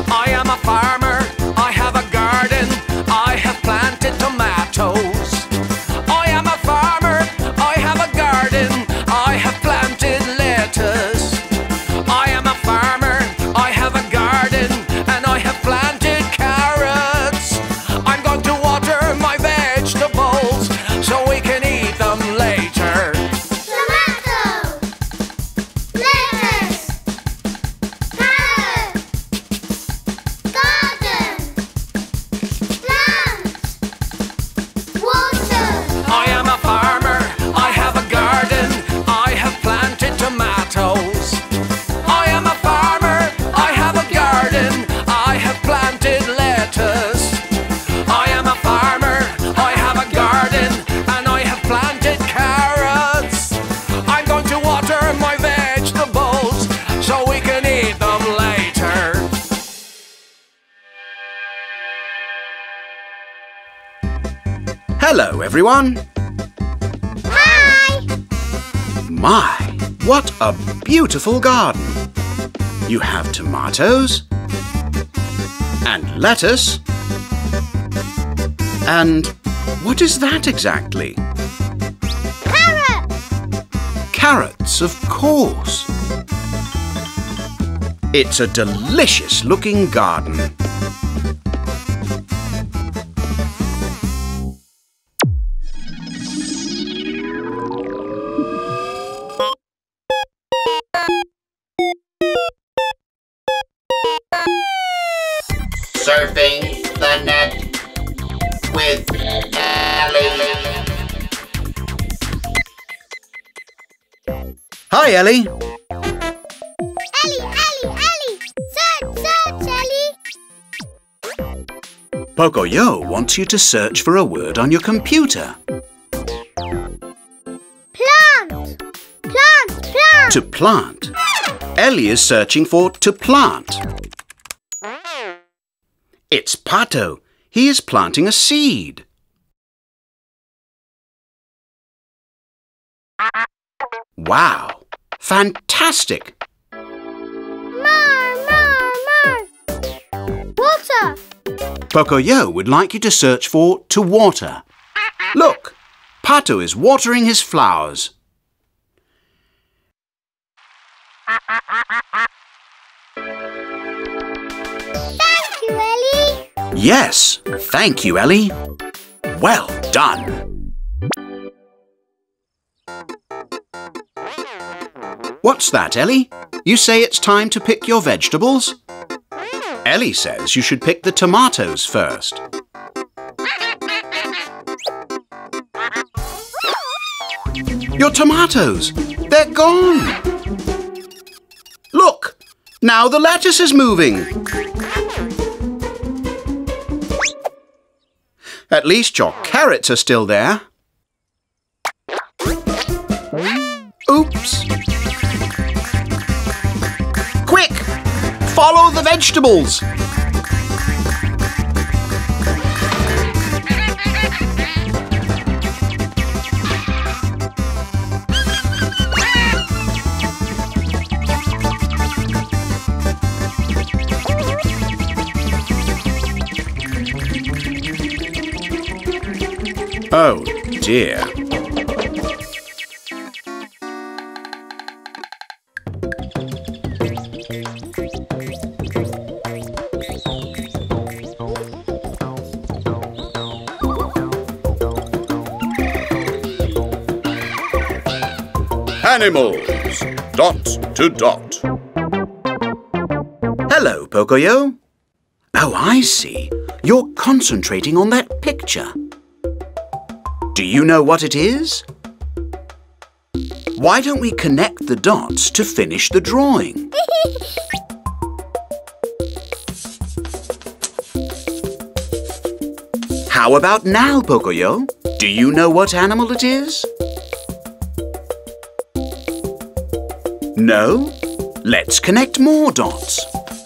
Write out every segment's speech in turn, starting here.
I am a farmer, I have a garden, I have planted tomatoes. I am a farmer, I have a garden, I have planted lettuce. I am a farmer, I have a garden, and I have planted carrots. I'm going to water my vegetables so we can eat them later. Tomato, lettuce, carrot, garden, plant, water. I am a farmer, I have a garden, I have planted tomatoes. I am a farmer, I have a garden, I have planted lettuce. I am a farmer, I have a garden, and I have planted carrots. I'm going to water my vegetables so we can eat them later. Hello, everyone. Hi! My, what a beautiful garden. You have tomatoes and lettuce and what is that exactly? Carrot! Carrots, of course. It's a delicious looking garden. Surfing the net with Elly. Hi, Elly. Elly, Elly, Elly! Search, Elly! Pocoyo wants you to search for a word on your computer. Plant! Plant, plant! To plant. Elly is searching for to plant. It's Pato. He is planting a seed. Wow! Fantastic! More! Water! Pocoyo would like you to search for to water. Look! Pato is watering his flowers. Thank you, Elly! Yes, thank you, Elly. Well done. What's that, Elly? You say it's time to pick your vegetables? Elly says you should pick the tomatoes first. Your tomatoes! They're gone! Look! Now the lettuce is moving! At least your carrots are still there. Oops! Quick! Follow the vegetables! Oh dear. Animals, dot to dot. Hello, Pocoyo. Oh, I see. You're concentrating on that picture. Do you know what it is? Why don't we connect the dots to finish the drawing? How about now, Pocoyo? Do you know what animal it is? No? Let's connect more dots.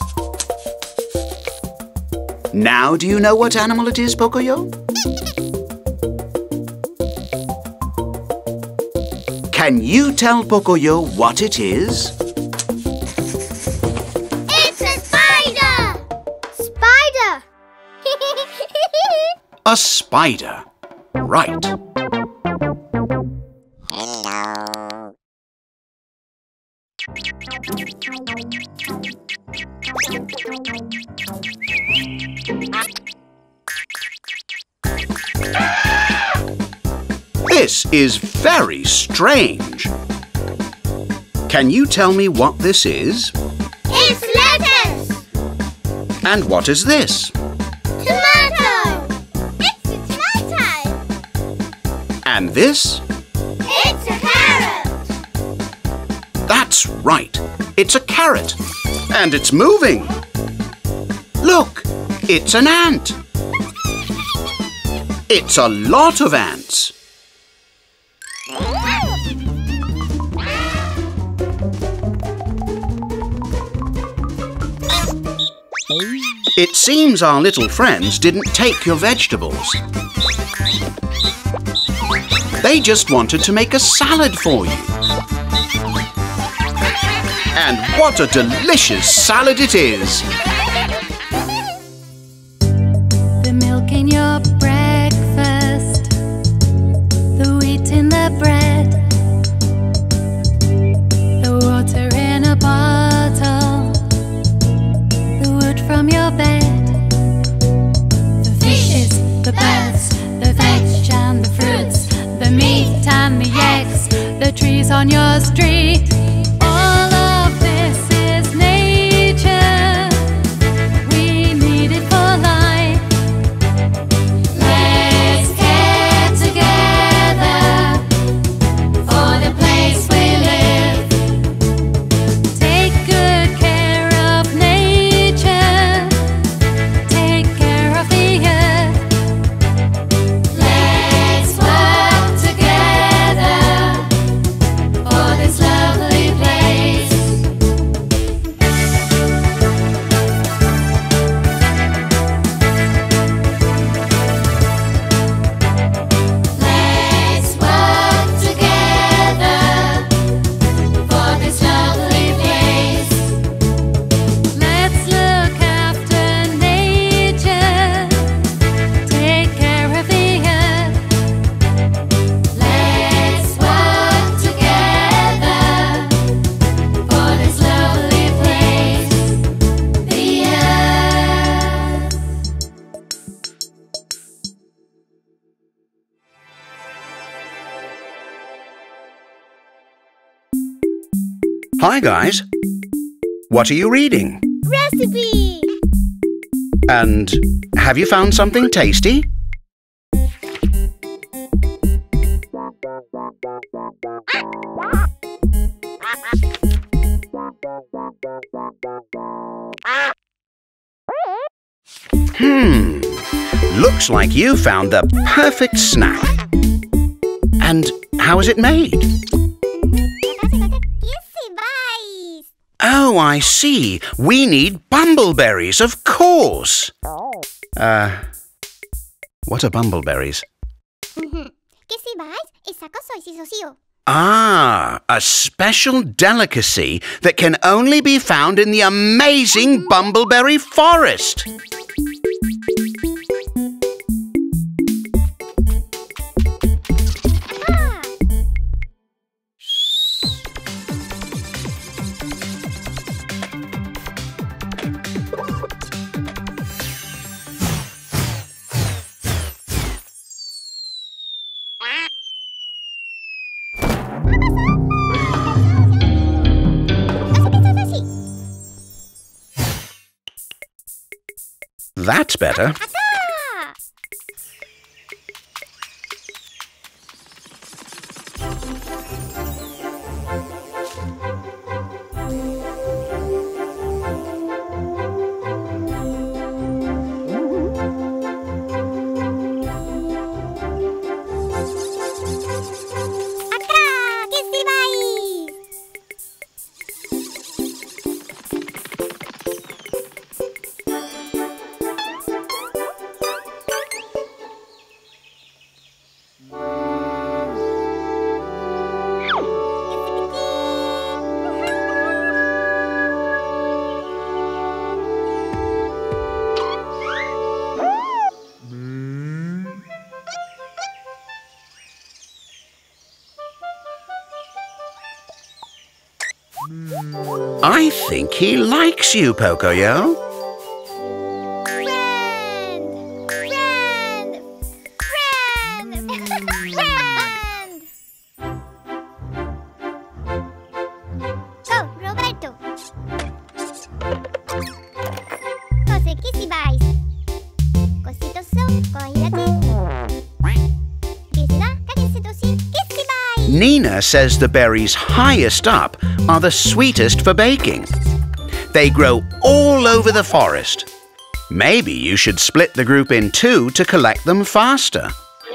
Now do you know what animal it is, Pocoyo? Can you tell Pocoyo what it is? It's a spider! A spider. Right. Hello. This is very strange. Can you tell me what this is? It's lettuce. And what is this? Tomato. It's a tomato. And this? It's a carrot. That's right. It's a carrot. And it's moving. Look, it's an ant. It's a lot of ants. It seems our little friends didn't take your vegetables. They just wanted to make a salad for you. And what a delicious salad it is! The milk in your breakfast, the wheat in the bread, the water in a bottle, the wood from your bed, the fishes, the birds, the veg and the fruits, the meat and the eggs, the trees on your street. All of this is nature. We need it for life. Let's get together for the place we live. Take good care of nature. Take care of the earth. Let's work together for this lovely place. Let's work together for this lovely place. Let's look after nature. Take care of the earth. Let's work together for this lovely place, the earth. Hi, guys. What are you reading? Recipe. And have you found something tasty? Looks like you found the perfect snack. And how is it made? Oh, I see. We need bumbleberries, of course. What are bumbleberries? Ah, a special delicacy that can only be found in the amazing bumbleberry forest. That's better. I think he likes you, Pocoyo. Nina says the berries highest up are the sweetest for baking. They grow all over the forest. Maybe you should split the group in two to collect them faster.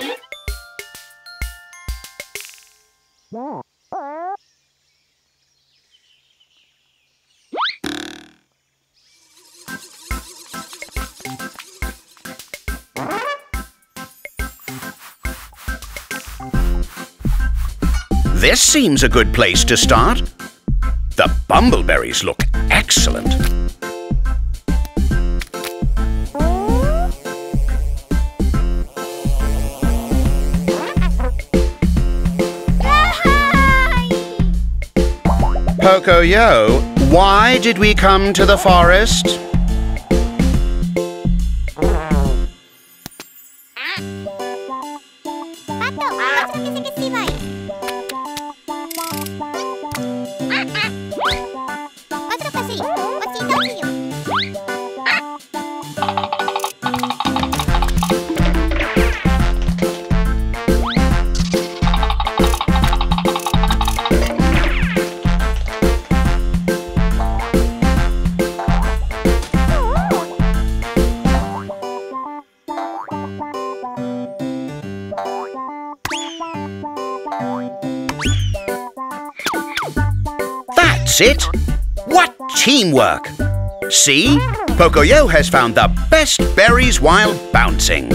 This seems a good place to start. The bumbleberries look excellent. Pocoyo, why did we come to the forest? That's it! What teamwork! See? Pocoyo has found the best berries while bouncing.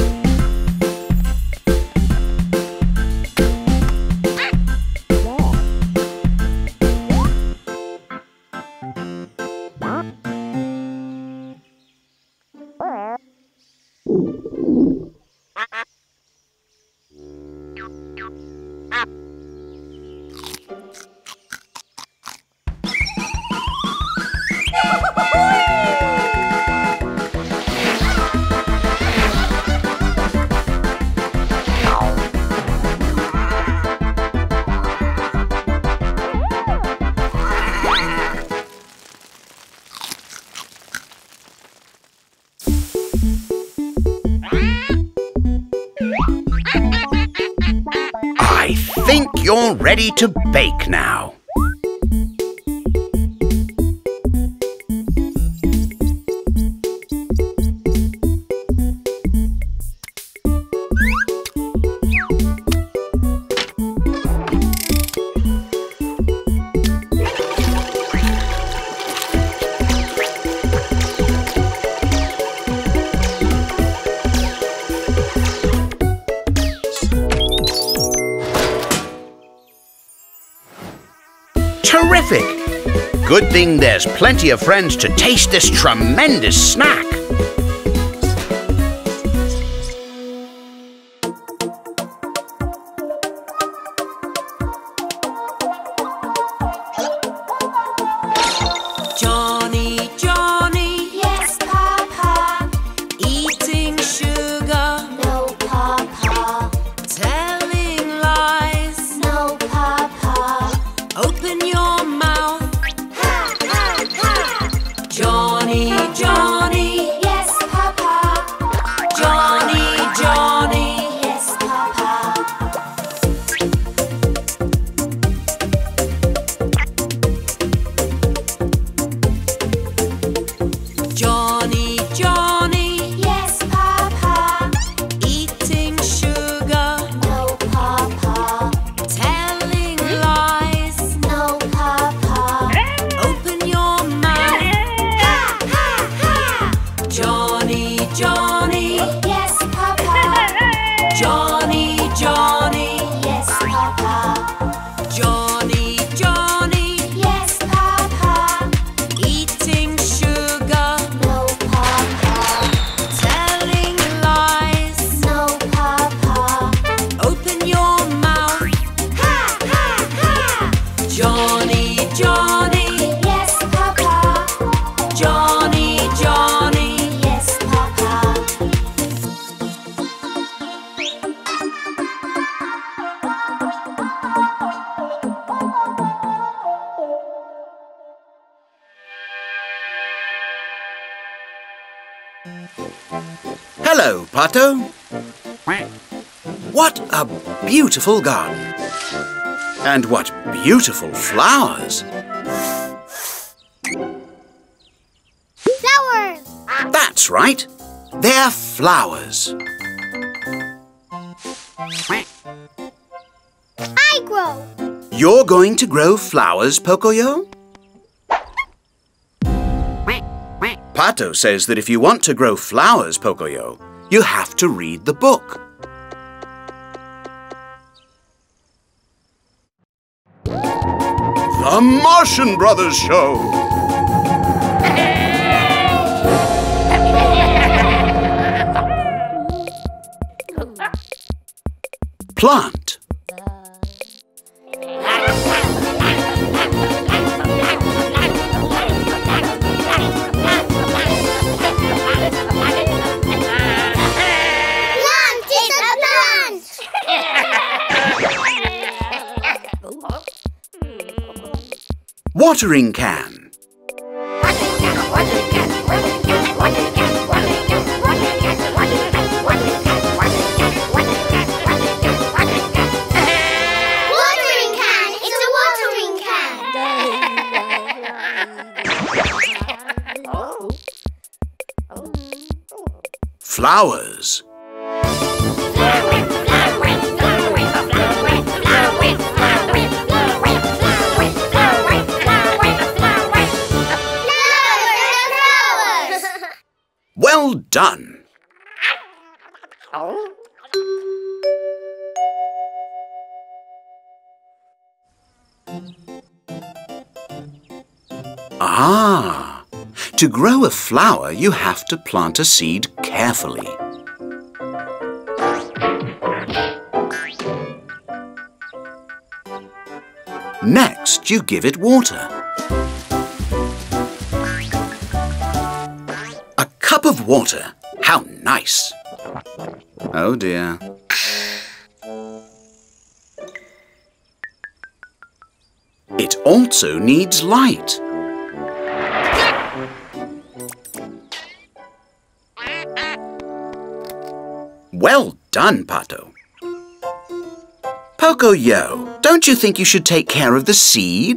I think you're ready to bake now. Terrific! Good thing there's plenty of friends to taste this tremendous snack. Johny, Johny. Yes, Papa. Eating sugar. No, Papa. Telling lies. No, Papa. Open your mouth. Ha, ha, ha. Johny, Johny. Hello, Pato. What a beautiful garden. And what beautiful flowers. Flowers! That's right. They're flowers. I grow. You're going to grow flowers, Pocoyo? Pato says that if you want to grow flowers, Pocoyo, you have to read the book. The Martian Brothers Show. Plant. Watering can. Watering can! It's a watering can! Flowers. Well done. Ah, to grow a flower, you have to plant a seed carefully. Next, you give it water. A cup of water. How nice. Oh dear. It also needs light. Well done, Pato. Pocoyo, don't you think you should take care of the seed?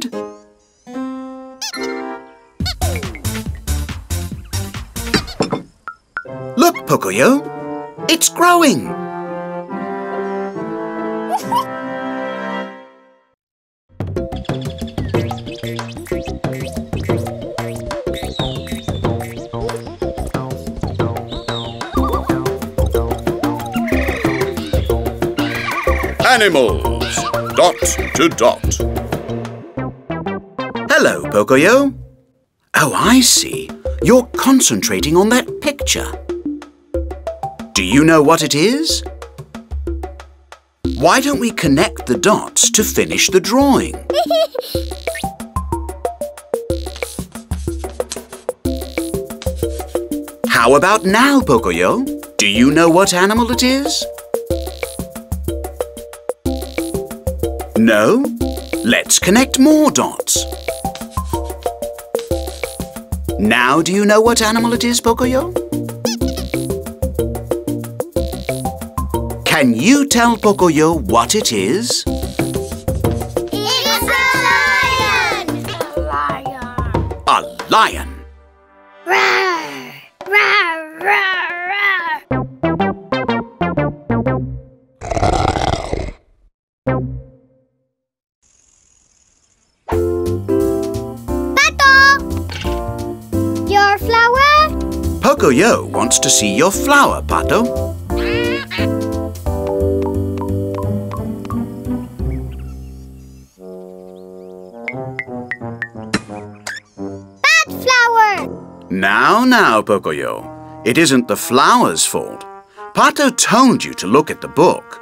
Look, Pocoyo, it's growing. Animals, dot to dot. Hello, Pocoyo. Oh, I see. You're concentrating on that picture. Do you know what it is? Why don't we connect the dots to finish the drawing? How about now, Pocoyo? Do you know what animal it is? No? Let's connect more dots. Now do you know what animal it is, Pocoyo? Can you tell Pocoyo what it is? It's a lion! A lion. A lion. Roar! Roar! Roar! Roar! Pato! Your flower? Pocoyo wants to see your flower, Pato. Now, Pocoyo. It isn't the flower's fault. Pato told you to look at the book.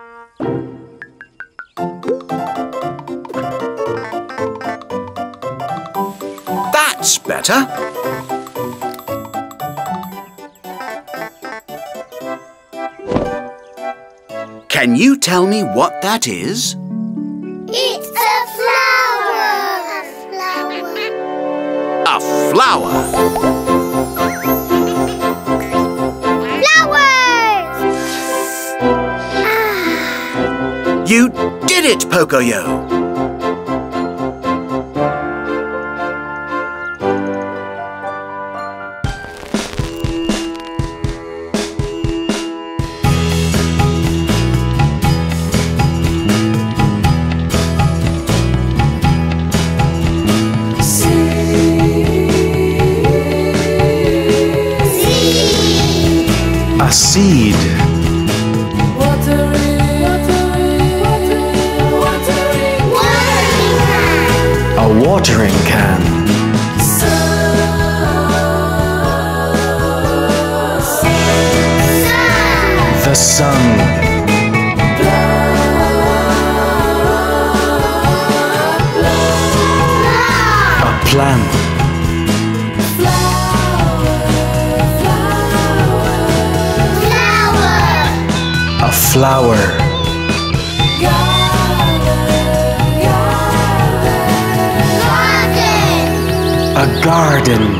That's better. Can you tell me what that is? It's a flower! A flower. A flower. Flower! You did it, Pocoyo! A seed. A watering can. The sun. A plant. A flower. A garden.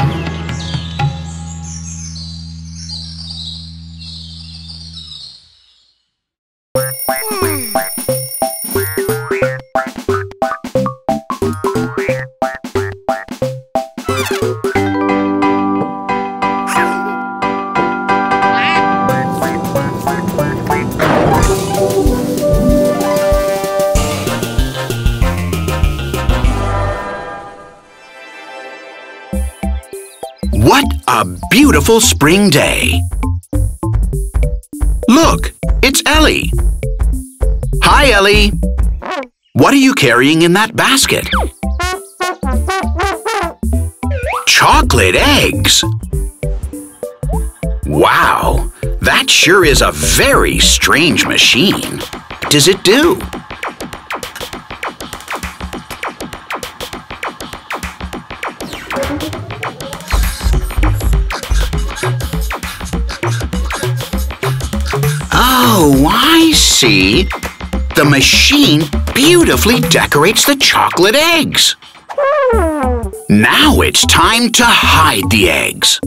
What a beautiful spring day! Look, it's Elly. Hi, Elly. What are you carrying in that basket? Chocolate eggs! Wow, that sure is a very strange machine. What does it do? Oh, I see. The machine beautifully decorates the chocolate eggs. Now it's time to hide the eggs.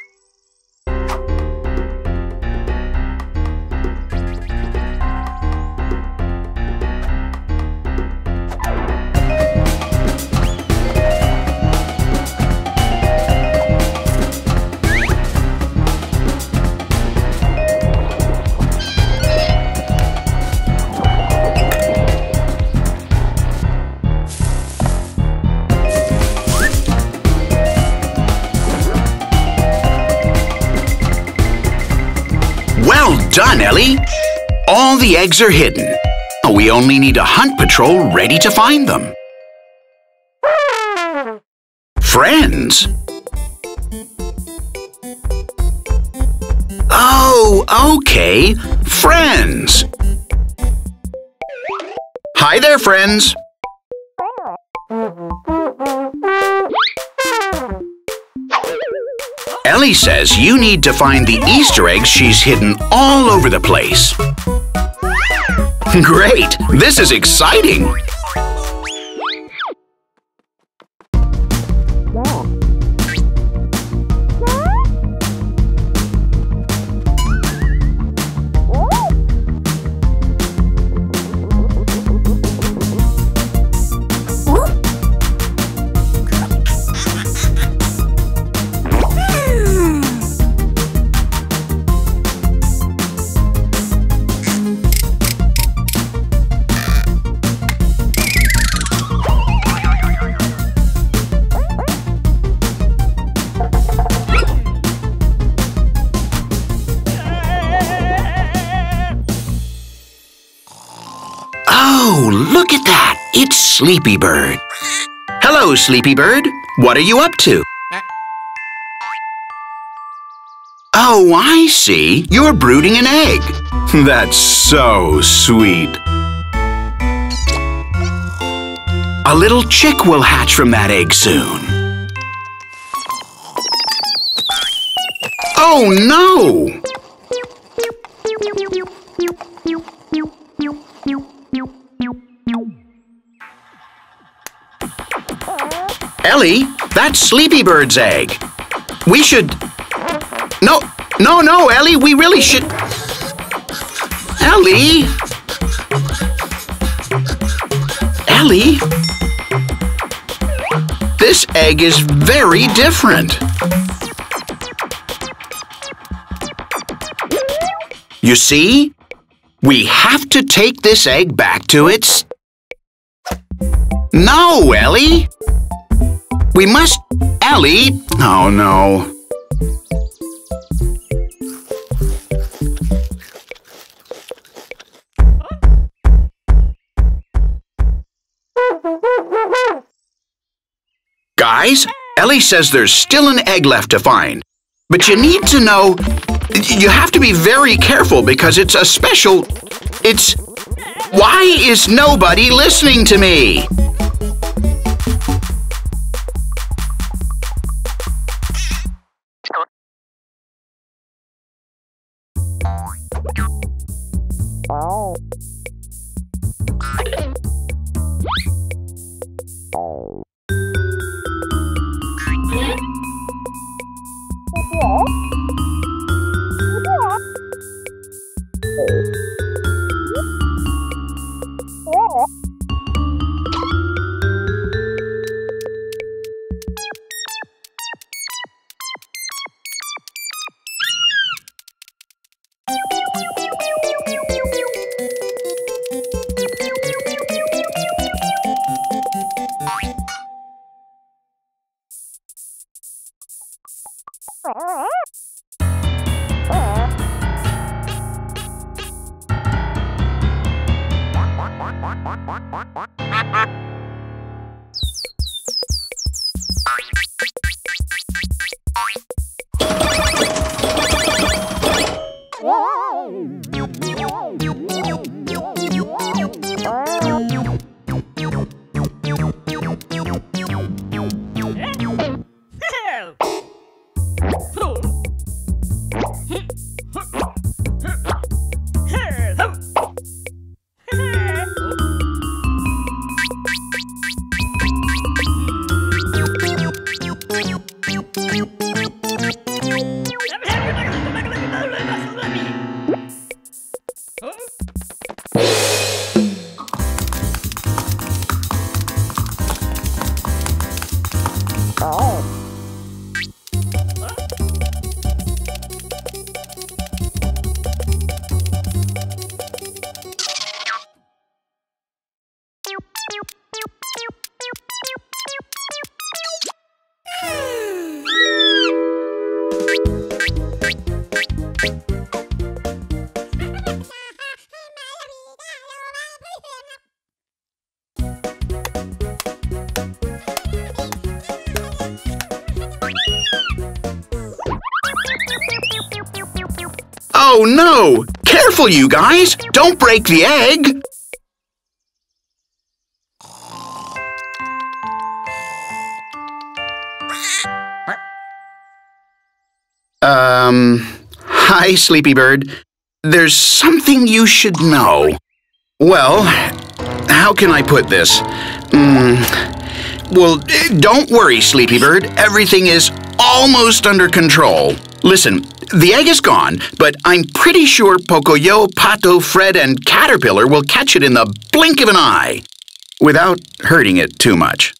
Well done, Elly. All the eggs are hidden. We only need a hunt patrol ready to find them. Friends. Oh, okay. Friends. Hi there, friends. Elly says you need to find the Easter eggs she's hidden all over the place. Great! This is exciting! Oh, look at that! It's Sleepy Bird. Hello, Sleepy Bird. What are you up to? Oh, I see. You're brooding an egg. That's so sweet. A little chick will hatch from that egg soon. Oh, no! Elly, that's Sleepy Bird's egg. We should... No, Elly, we really should... Elly? Elly, this egg is very different. You see? We have to take this egg back to its... No, Elly! We must... Elly! Oh, no. Guys, Elly says there's still an egg left to find. But you need to know... You have to be very careful because it's a special... It's... Why is nobody listening to me? Oh no! Careful, you guys! Don't break the egg! Hi, Sleepy Bird. There's something you should know. Well, how can I put this? Well, don't worry, Sleepy Bird. Everything is almost under control. Listen, the egg is gone, but I'm pretty sure Pocoyo, Pato, Fred, and Caterpillar will catch it in the blink of an eye, without hurting it too much.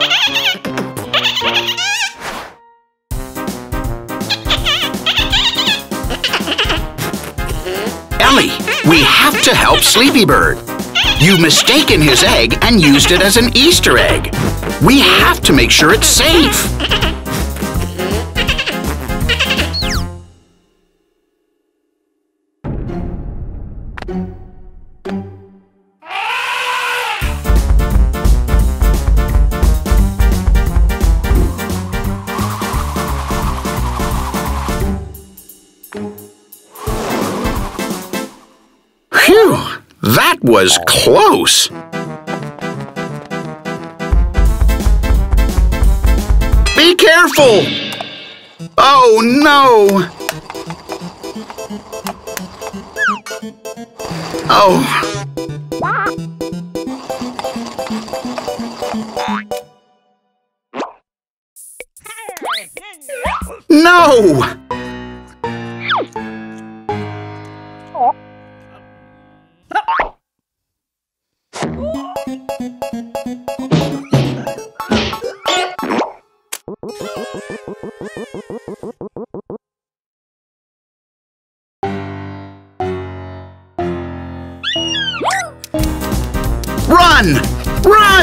Elly, we have to help Sleepy Bird. You've mistaken his egg and used it as an Easter egg. We have to make sure it's safe. Phew, that was close. Be careful! Oh no! Oh. No!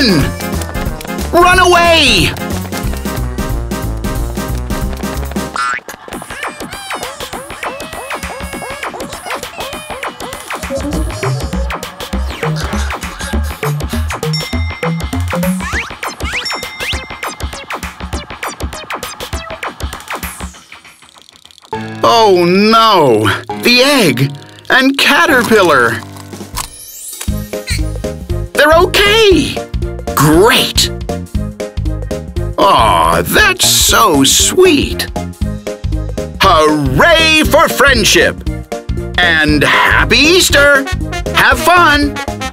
Run! Run away! Oh no! The egg and caterpillar! They're okay! Great! Aw, that's so sweet! Hooray for friendship! And Happy Easter! Have fun!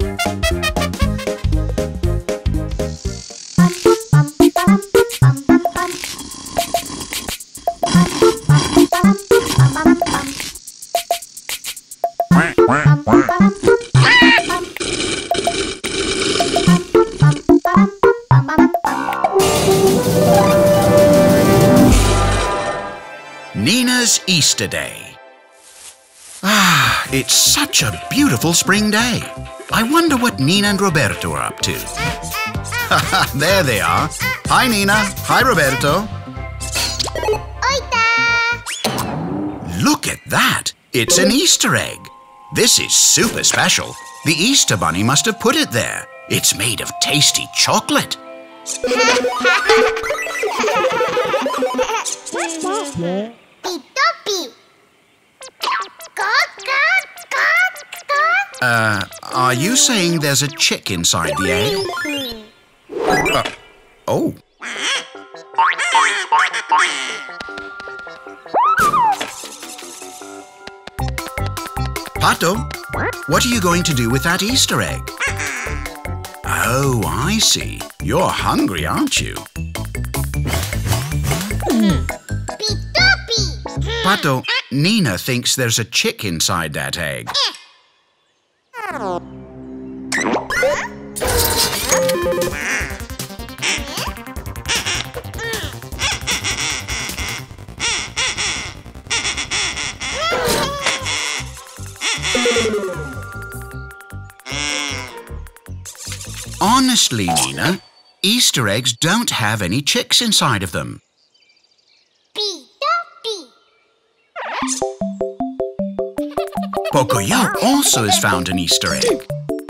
Nina's Easter Day. Ah, it's such a beautiful spring day. I wonder what Nina and Roberto are up to. There they are. Hi, Nina. Hi, Roberto. Oita! Look at that. It's an Easter egg. This is super special. The Easter Bunny must have put it there. It's made of tasty chocolate. Are you saying there's a chick inside the egg? Oh. Pato, what are you going to do with that Easter egg? Oh, I see. You're hungry, aren't you? Pato, Nina thinks there's a chick inside that egg. Honestly, Nina, Easter eggs don't have any chicks inside of them. Pocoyo also has found an Easter egg.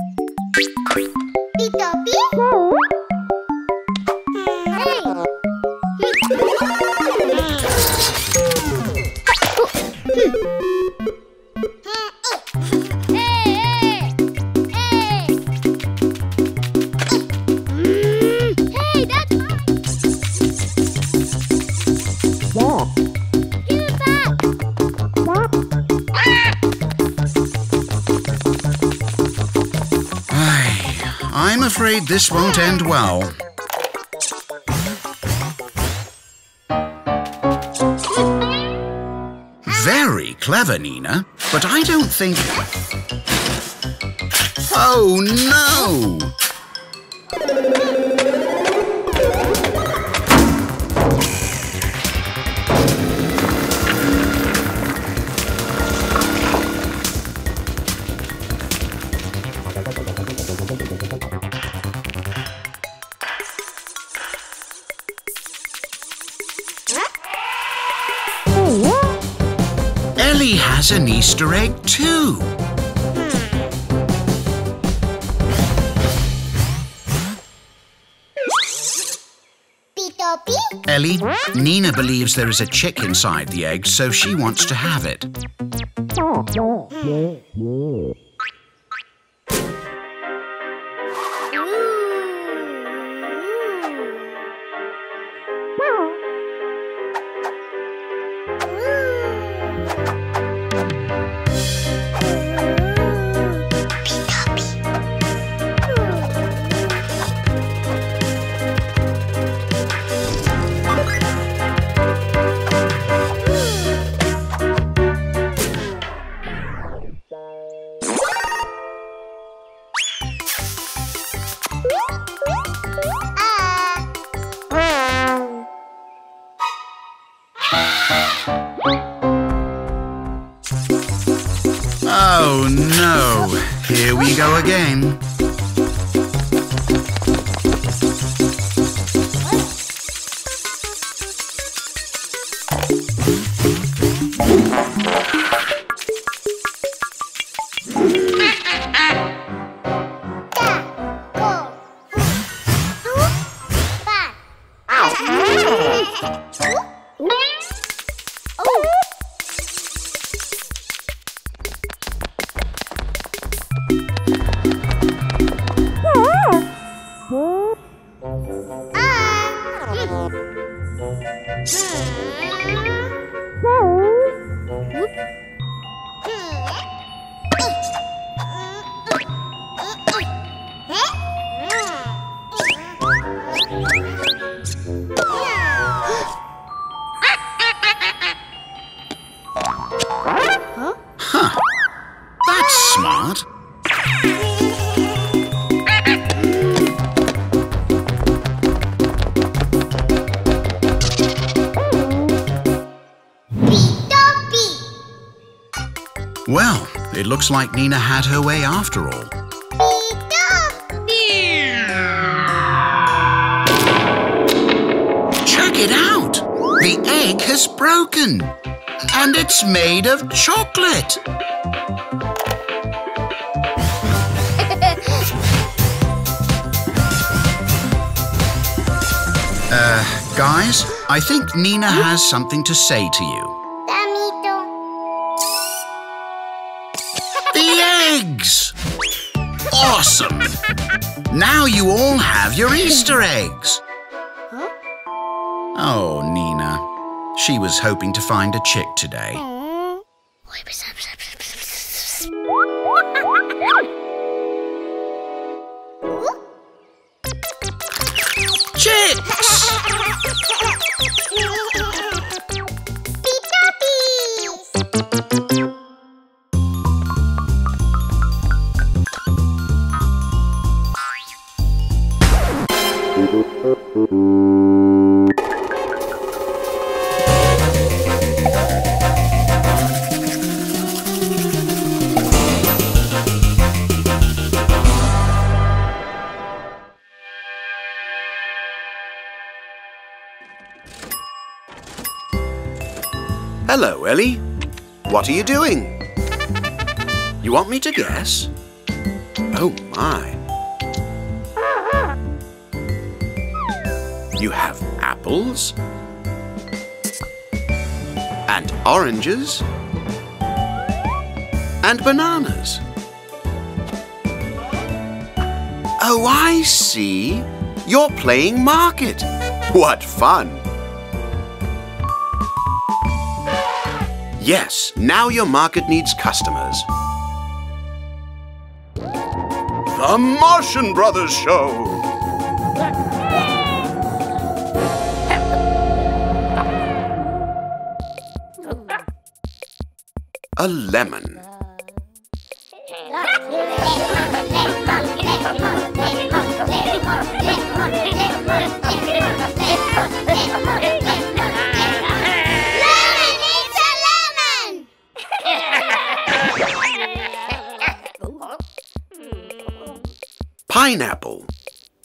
I'm afraid this won't end well. Very clever, Nina, but I don't think... Oh, no! Elly has an Easter egg too. Elly, Nina believes there is a chick inside the egg, so she wants to have it. Oh no, here we go again. Well, it looks like Nina had her way after all. Check it out! The egg has broken! And it's made of chocolate! Guys, I think Nina has something to say to you. The eggs! Awesome! Now you all have your Easter eggs. Oh, Nina. She was hoping to find a chick today. Chicks! Hello, Elly. What are you doing? You want me to guess? Oh, my. You have apples and oranges and bananas. Oh, I see. You're playing market. What fun! Yes, now your market needs customers. The Martian Brothers Show! A lemon. Pineapple.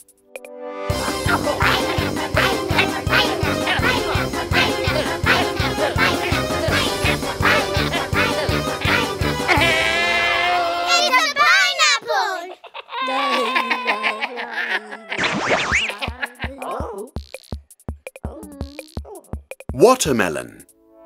Watermelon.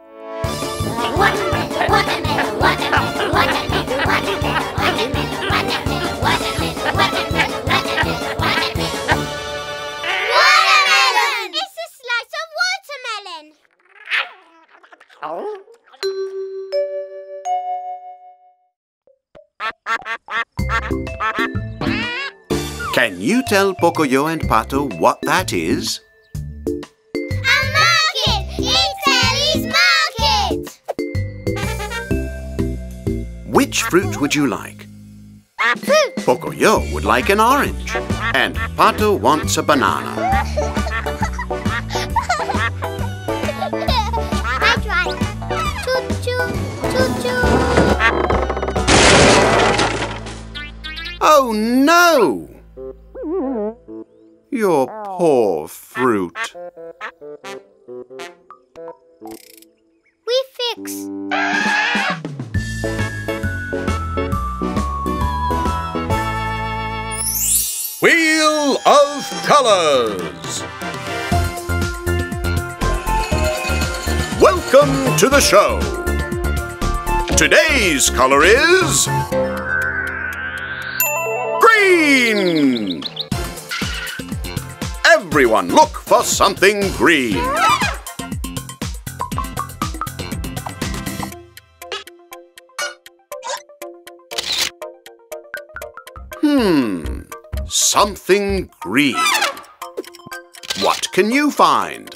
Can you tell Pocoyo and Pato what that is? A market! It's Elly's market! Which fruit would you like? Fruit! Pocoyo would like an orange, and Pato wants a banana. I tried. Choo-choo, choo-choo. Oh no! Your poor fruit. We fix. Wheel of Colors. Welcome to the show. Today's color is green. Everyone look for something green. Something green. What can you find?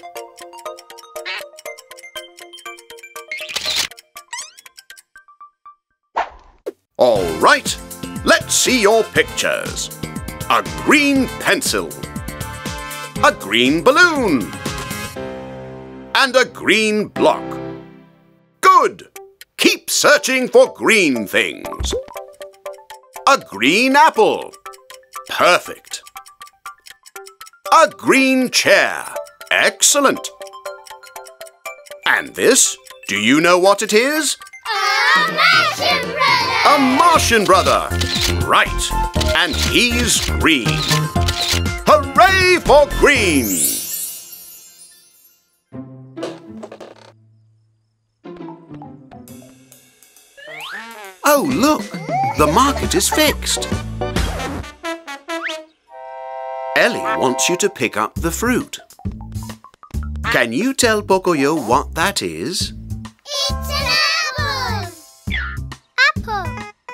All right, let's see your pictures. A green pencil, a green balloon, and a green block. Good! Keep searching for green things. A green apple. Perfect. A green chair. Excellent. And this, do you know what it is? A Martian brother! A Martian brother. Right. And he's green. Hooray for green! Oh, look! The market is fixed. Elly wants you to pick up the fruit. Can you tell Pocoyo what that is? It's an apple! Apple!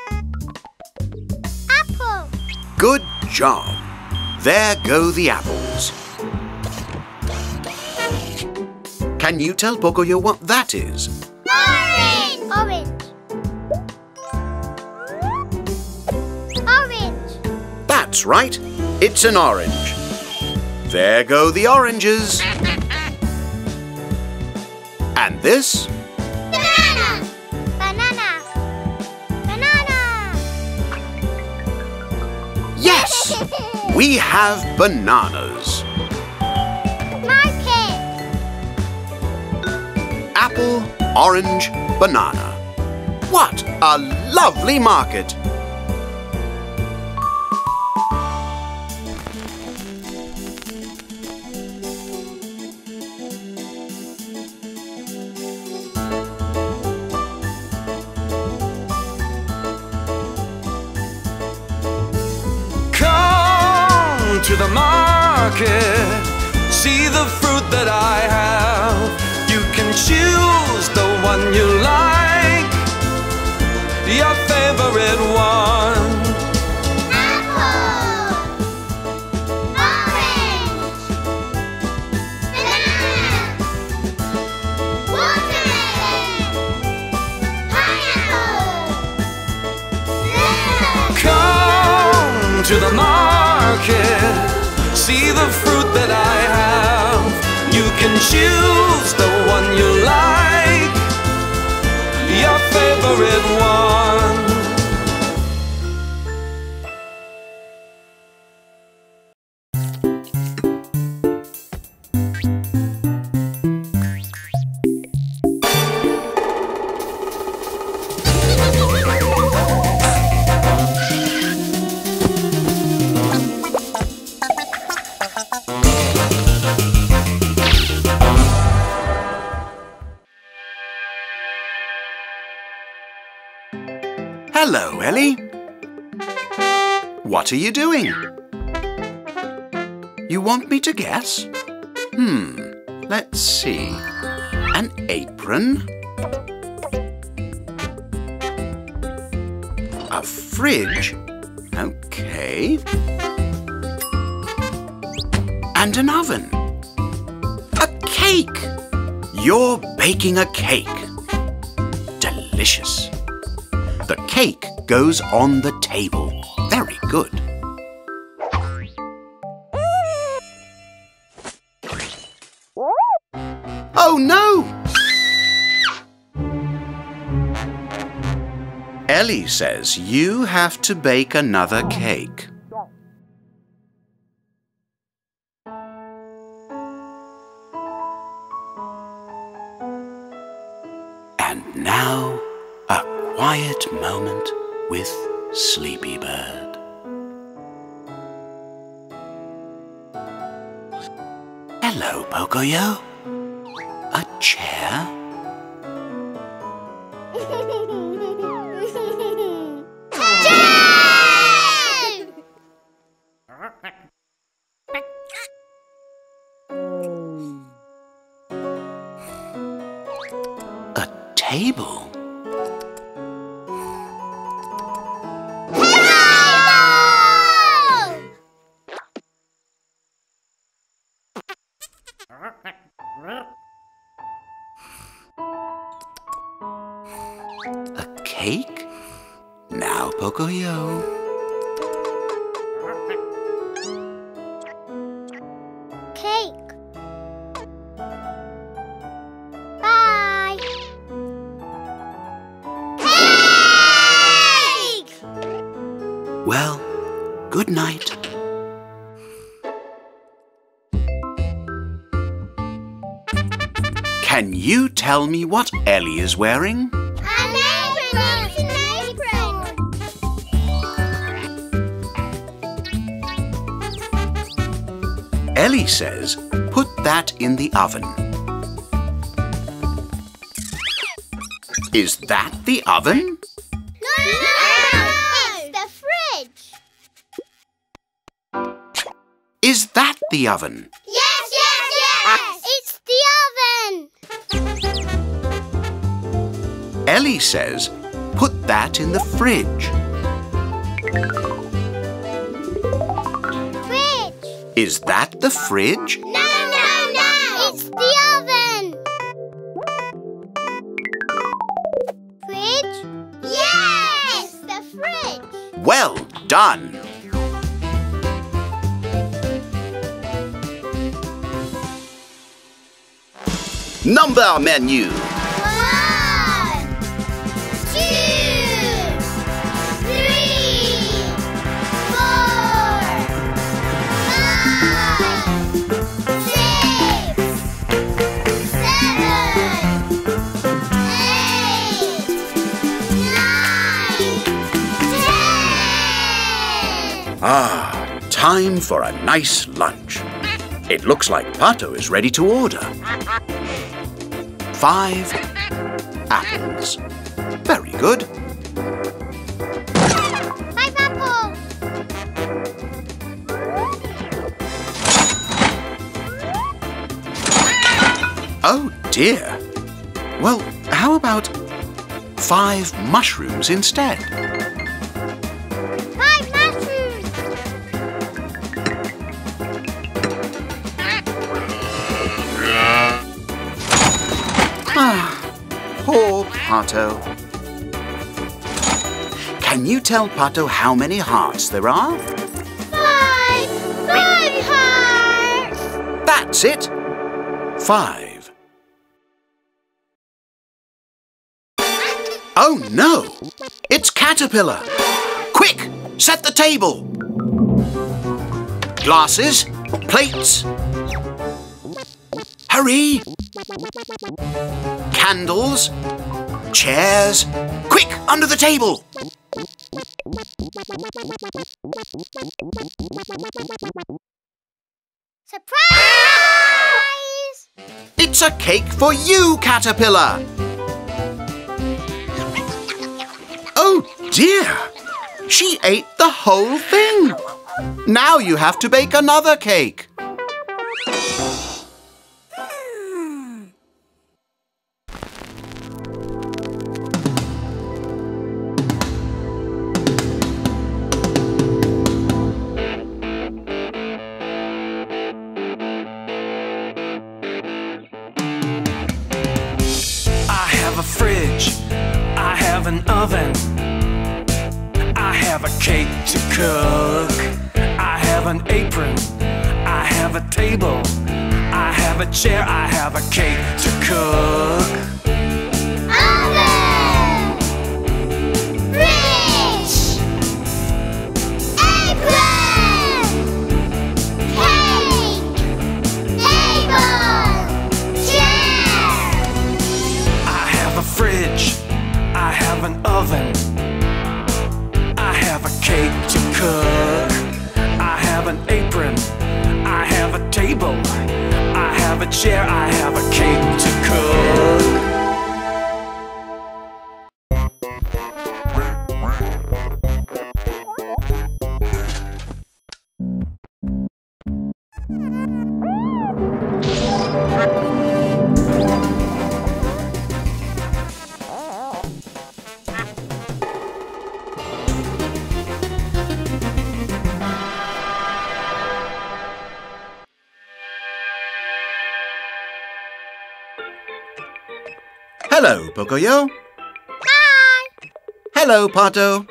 Apple! Good job. There go the apples. Can you tell Pocoyo what that is? Orange! Orange! Orange! That's right. It's an orange. There go the oranges. And this? Banana! Banana! Banana! Yes! We have bananas. Market! Apple, orange, banana. What a lovely market! To the market, see the fruit that I have. You can choose the one you like, your favorite one. Apple! Orange! Banana! Watermelon! Pineapple! Come to the market, see the fruit that I have. You can choose the one you like, your favorite one. Hello, Elly. What are you doing? You want me to guess? Let's see. An apron. A fridge. Okay. And an oven. A cake. You're baking a cake. Delicious. The cake goes on the table. Very good. Oh no! Elly says you have to bake another cake. And now, a quiet moment with Sleepy Bird. Hello, Pocoyo. A chair? A table? A cake? Now, Pocoyo. Cake. Bye. night. Can you tell me what Elly is wearing? An apron! It's an apron! Elly says, put that in the oven. Is that the oven? No! It's the fridge! Is that the oven? Yes! It's the oven! Elly says, put that in the fridge. Fridge! Is that the fridge? No! It's the oven! Fridge? Yes! The fridge! Well done! Number menu. 1, 2, 3, 4, 5, 6, 7, 8, 9, 10. Time for a nice lunch. It looks like Pato is ready to order. 5 apples. Very good. 5 apples. Oh dear. Well, how about 5 mushrooms instead? 5 mushrooms. Poor Pato. Can you tell Pato how many hearts there are? 5 hearts. That's it. 5. Oh no! It's Caterpillar! Quick! Set the table! Glasses, plates. Hurry! Candles, chairs. Quick, under the table! Surprise! It's a cake for you, Caterpillar! Oh dear! She ate the whole thing! Now you have to bake another cake. I have a fridge, I have an oven, I have a cake to cook, I have an apron, I have a table, I have a chair, I have a cake to cook. Oven! Fridge! Apron! Cake! Table! Chair! I have a fridge, I have an oven, I have a cake to cook, I have an apron, I have a table, I have a chair, I have a cake to cook. Hello, Pocoyo. Hi! Hello, Pato.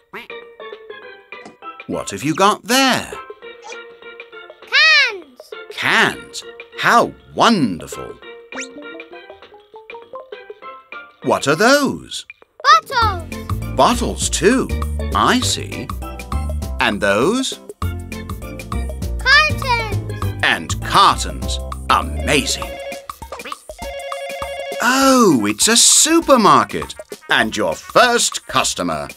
What have you got there? Cans! Cans. How wonderful. What are those? Bottles! Bottles too. I see. And those? And cartons. Amazing. Oh, it's a supermarket. And your first customer.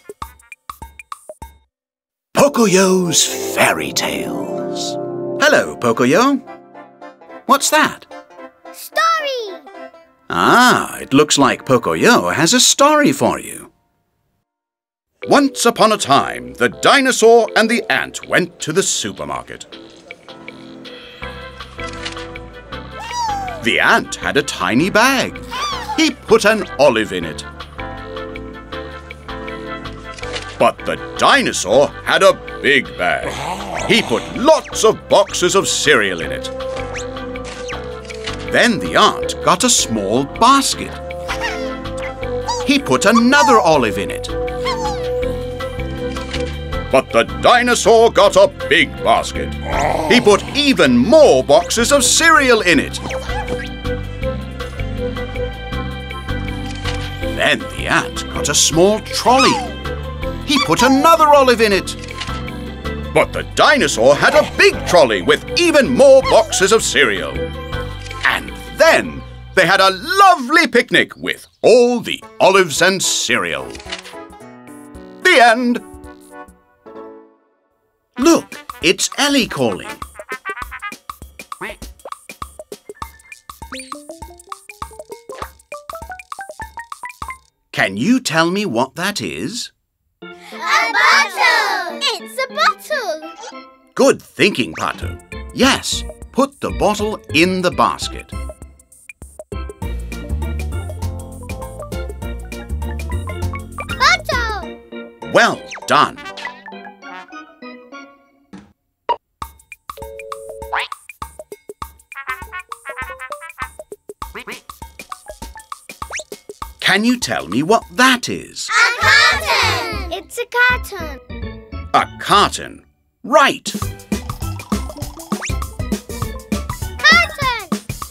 Pocoyo's Fairy Tales. Hello, Pocoyo. What's that? Story! Ah, it looks like Pocoyo has a story for you. Once upon a time, the dinosaur and the ant went to the supermarket. The ant had a tiny bag. He put an olive in it. But the dinosaur had a big bag. He put lots of boxes of cereal in it. Then the ant got a small basket. He put another olive in it. But the dinosaur got a big basket. He put even more boxes of cereal in it. Then the ant got a small trolley. He put another olive in it. But the dinosaur had a big trolley with even more boxes of cereal. And then they had a lovely picnic with all the olives and cereal. The end. Look, it's Elly calling. Can you tell me what that is? A bottle! It's a bottle! Good thinking, Pato. Yes, put the bottle in the basket. Bottle! Well done. Can you tell me what that is? A carton! It's a carton. A carton. Right. Carton!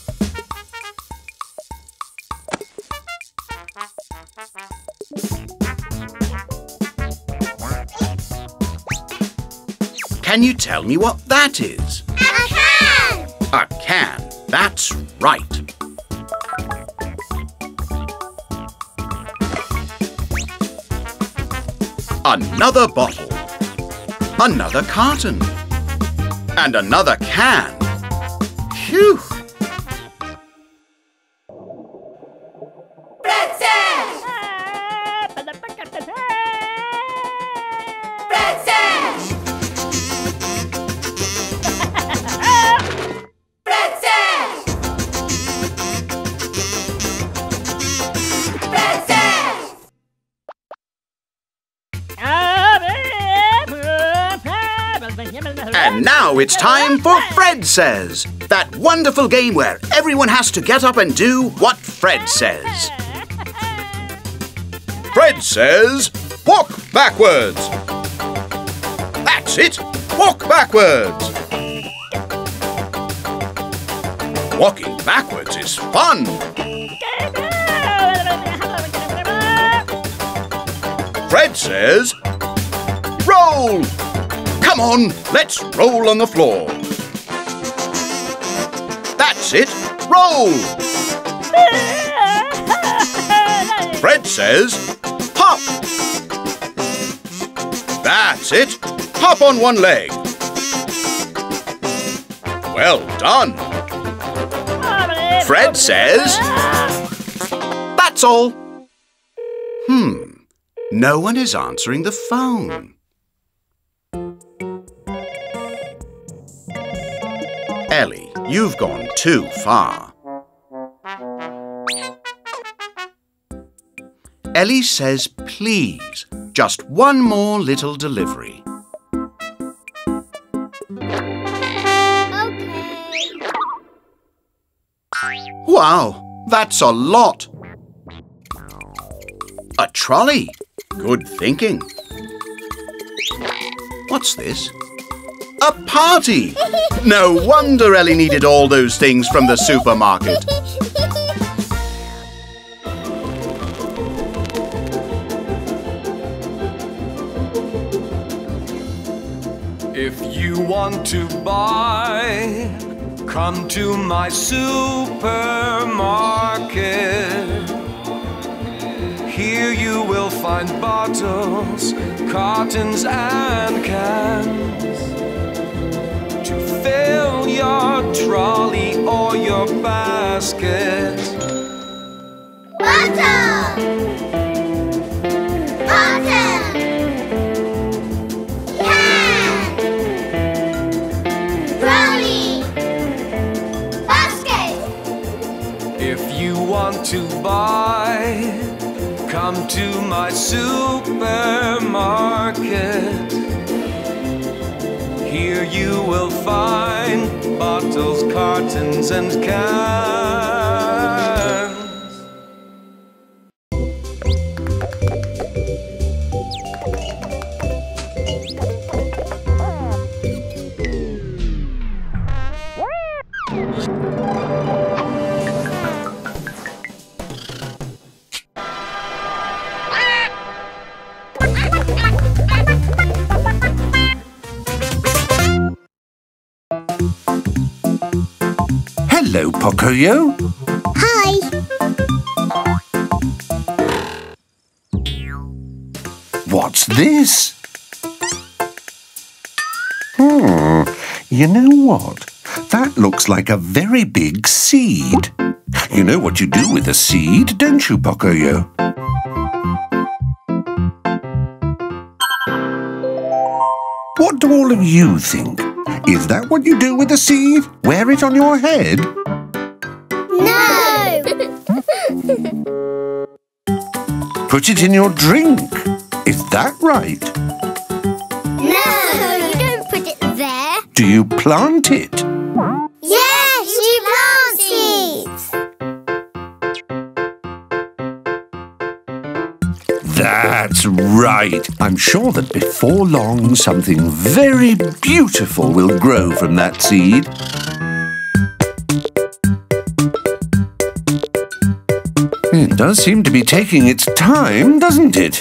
Can you tell me what that is? A can! A can. That's right. Another bottle. Another carton. And another can. Phew! And now it's time for Fred Says, that wonderful game where everyone has to get up and do what Fred says. Fred says, walk backwards. That's it, walk backwards. Walking backwards is fun. Fred says, roll. Come on, let's roll on the floor. That's it, roll. Fred says, hop. That's it, hop on one leg. Well done. Fred says, that's all. No one is answering the phone. Elly, you've gone too far. Elly says, please, just one more little delivery. Okay. Wow, that's a lot. A trolley. Good thinking. What's this? A party! No wonder Elly needed all those things from the supermarket. If you want to buy Come to my supermarket. Here you will find bottles, cartons and cans to fill your trolley or your basket. Bottle! Bottle! Can! Trolley! Basket! If you want to buy, come to my supermarket. Here you will find bottles, cartons and cans. Hello, Pocoyo. Hi! What's this? You know what? That looks like a very big seed. You know what you do with a seed, don't you, Pocoyo? What do all of you think? Is that what you do with a seed? Wear it on your head? No! Put it in your drink. Is that right? No! You don't put it there. Do you plant it? Yes, you plant seeds. That's right. I'm sure that before long something very beautiful will grow from that seed. It does seem to be taking its time, doesn't it?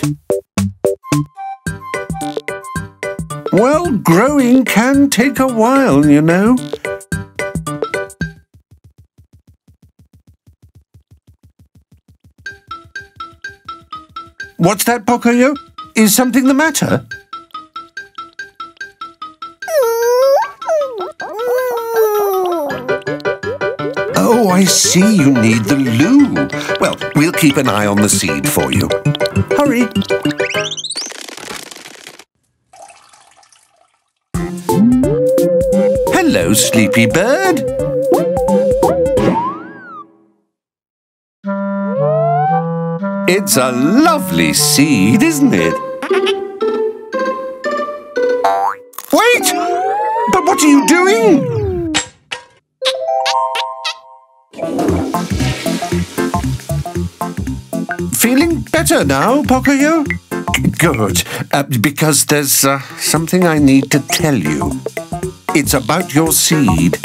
Well, growing can take a while, you know. What's that, Pocoyo? Is something the matter? Oh, I see you need the loo. Well, we'll keep an eye on the seed for you. Hurry. Hello, sleepy bird. It's a lovely seed, isn't it? Wait! But what are you doing? Feeling better now, Pocoyo? Good, because there's something I need to tell you. It's about your seed.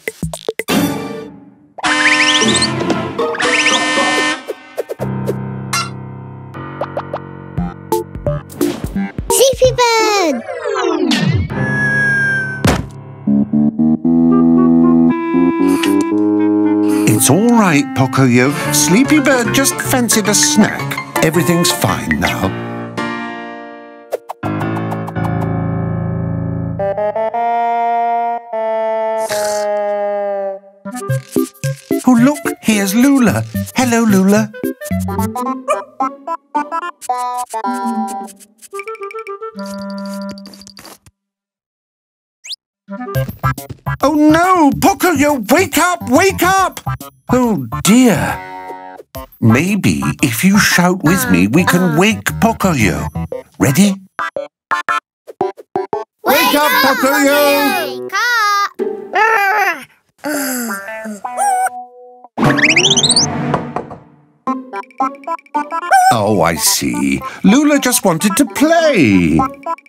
Sleepy bird! It's all right, Pocoyo. Sleepy bird just fancied a snack. Everything's fine now. Oh, look, here's Lula. Hello, Lula. Oh no, Pocoyo, wake up, wake up! Oh dear. Maybe if you shout with me, we can wake Pocoyo. Ready? Wake up, Pocoyo! Wake up! Oh, I see. Lula just wanted to play.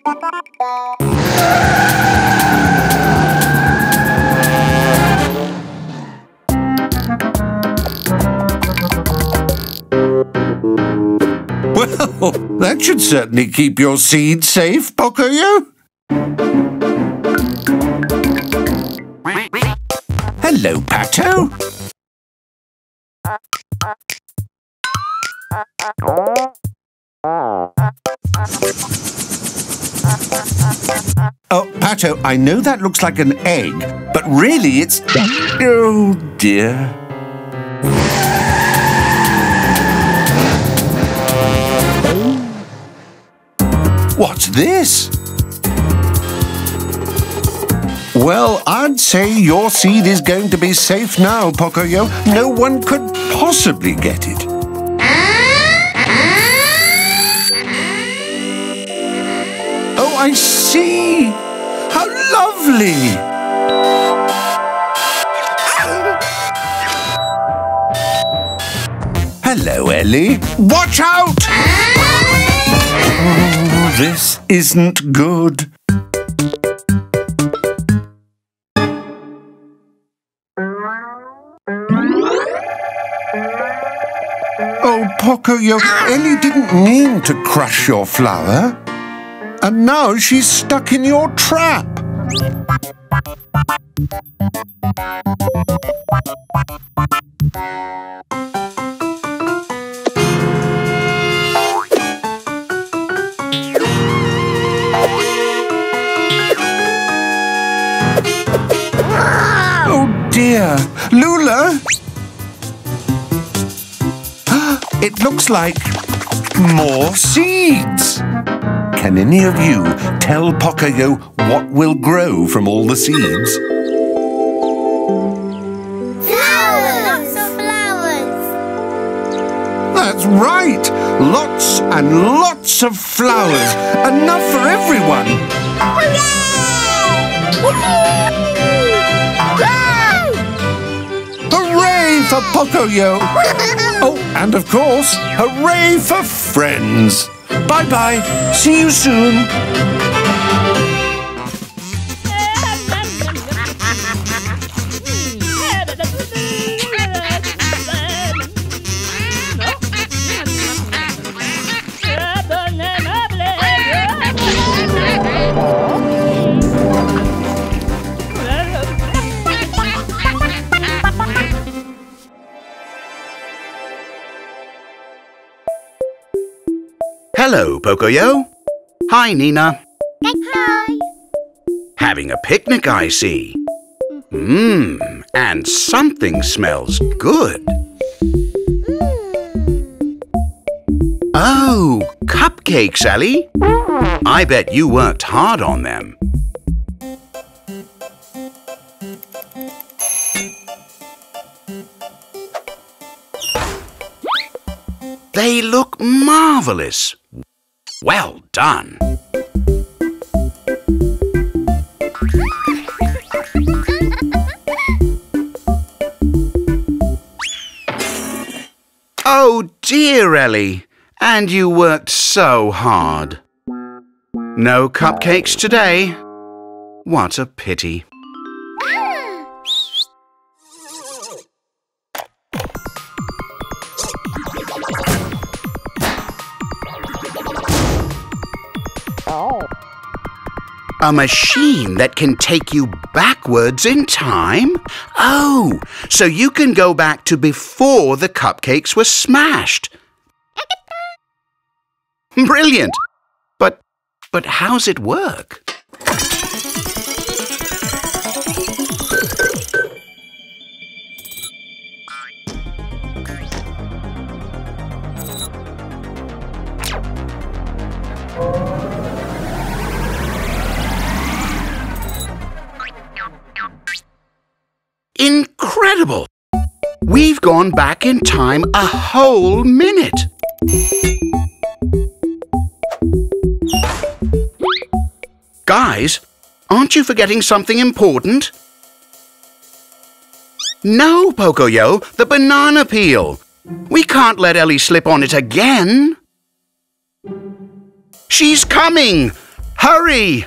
Well, that should certainly keep your seed safe, Pocoyo. Hello, Pato. Oh, Pato, I know that looks like an egg, but really it's... Oh, dear. What's this? Well, I'd say your seed is going to be safe now, Pocoyo. No one could possibly get it. Oh, I see. How lovely. Hello, Elly. Watch out! Oh, this isn't good. Oh, Pocoyo, Elly didn't mean to crush your flower. And now she's stuck in your trap. Oh dear, Lula! It looks like more seeds. Can any of you tell Pocoyo what will grow from all the seeds? Flowers! Lots of flowers! That's right! Lots and lots of flowers! Enough for everyone! Hooray for Pocoyo! Oh, and of course, hooray for friends! Bye-bye. See you soon. Hello, Pocoyo. Hi, Nina. Hi! Having a picnic, I see. And something smells good. Oh, cupcakes, Elly. I bet you worked hard on them. They look marvelous. Well done. Oh dear, Elly. And you worked so hard. No cupcakes today. What a pity. A machine that can take you backwards in time? Oh, so you can go back to before the cupcakes were smashed. Brilliant! But how's it work? Incredible! We've gone back in time a whole minute. Guys, aren't you forgetting something important? No, Pocoyo, the banana peel. We can't let Elly slip on it again. She's coming! Hurry!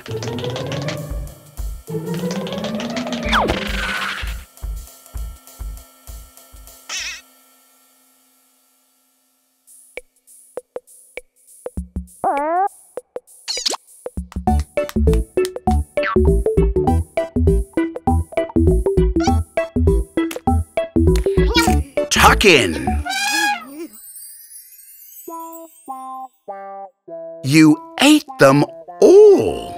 Tuck in. You ate them all.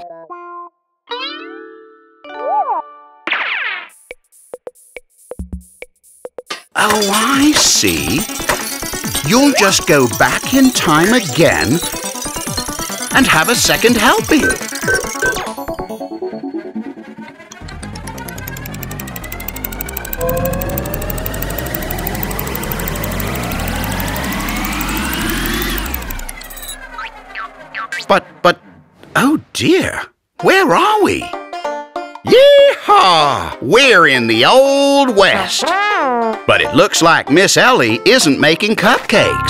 Oh, I see. You'll just go back in time again and have a second helping. But, oh dear, where are we? Yee-haw! We're in the Old West. But it looks like Miss Elly isn't making cupcakes.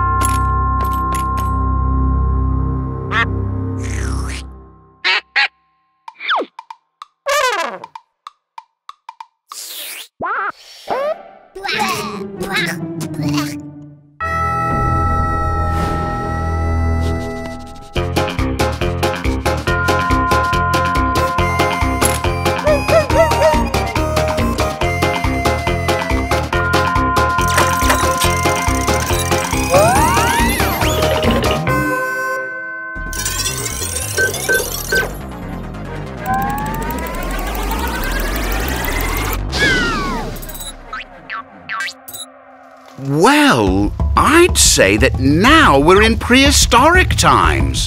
Well, I'd say that now we're in prehistoric times.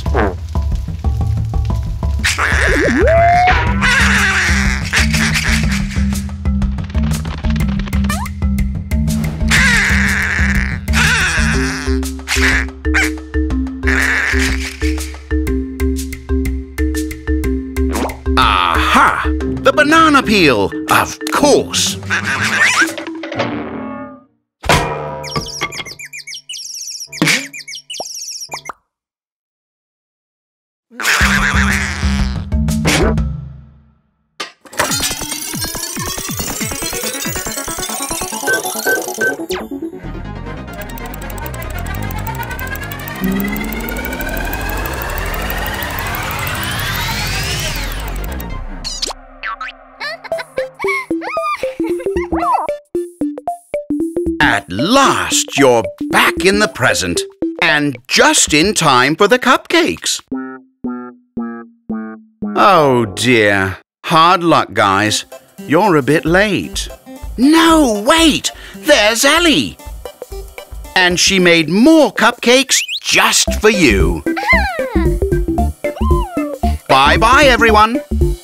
Aha! The banana peel, of course. At last, you're back in the present, and just in time for the cupcakes. Oh dear, hard luck, guys. You're a bit late. No, wait! There's Elly! And she made more cupcakes just for you. Bye-bye, everyone.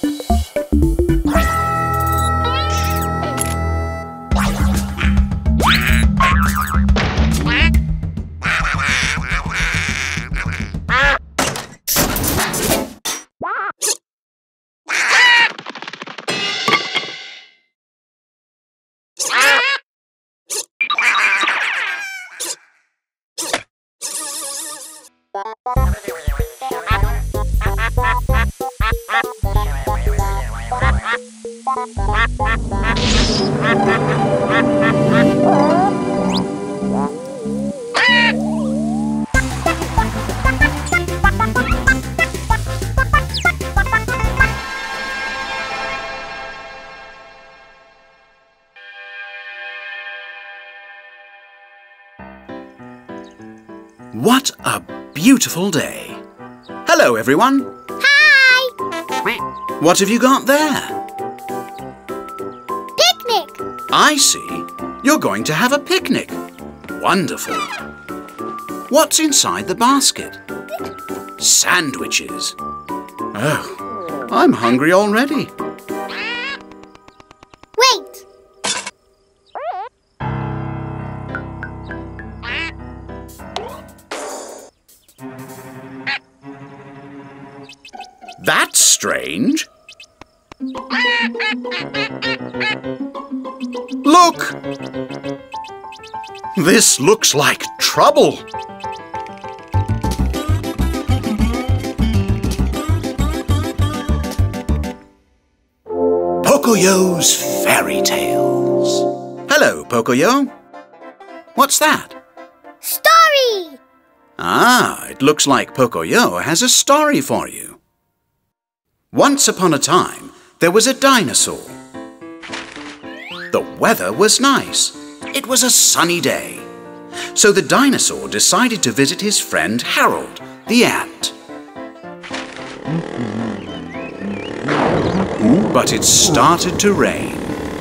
What a beautiful day. Hello, everyone. Hi! What have you got there? Picnic! I see. You're going to have a picnic. Wonderful. What's inside the basket? Sandwiches. Oh, I'm hungry already. Wait! That's strange. Look! This looks like trouble. Pocoyo's Fairy Tales. Hello, Pocoyo. What's that? Story! Ah, it looks like Pocoyo has a story for you. Once upon a time, there was a dinosaur. The weather was nice. It was a sunny day. So the dinosaur decided to visit his friend Harold, the ant. But it started to rain.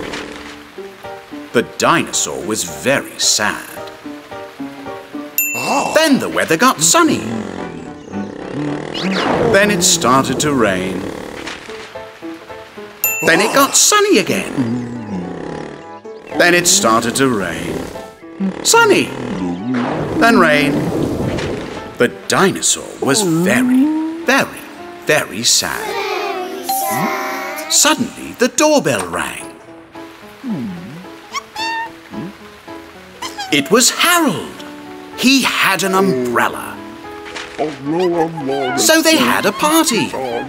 The dinosaur was very sad. Then the weather got sunny. Then it started to rain. Then it got sunny again. Then it started to rain. Sunny. Then rain. The dinosaur was very, very, very sad. Suddenly, the doorbell rang. It was Harold. He had an umbrella. So they had a party.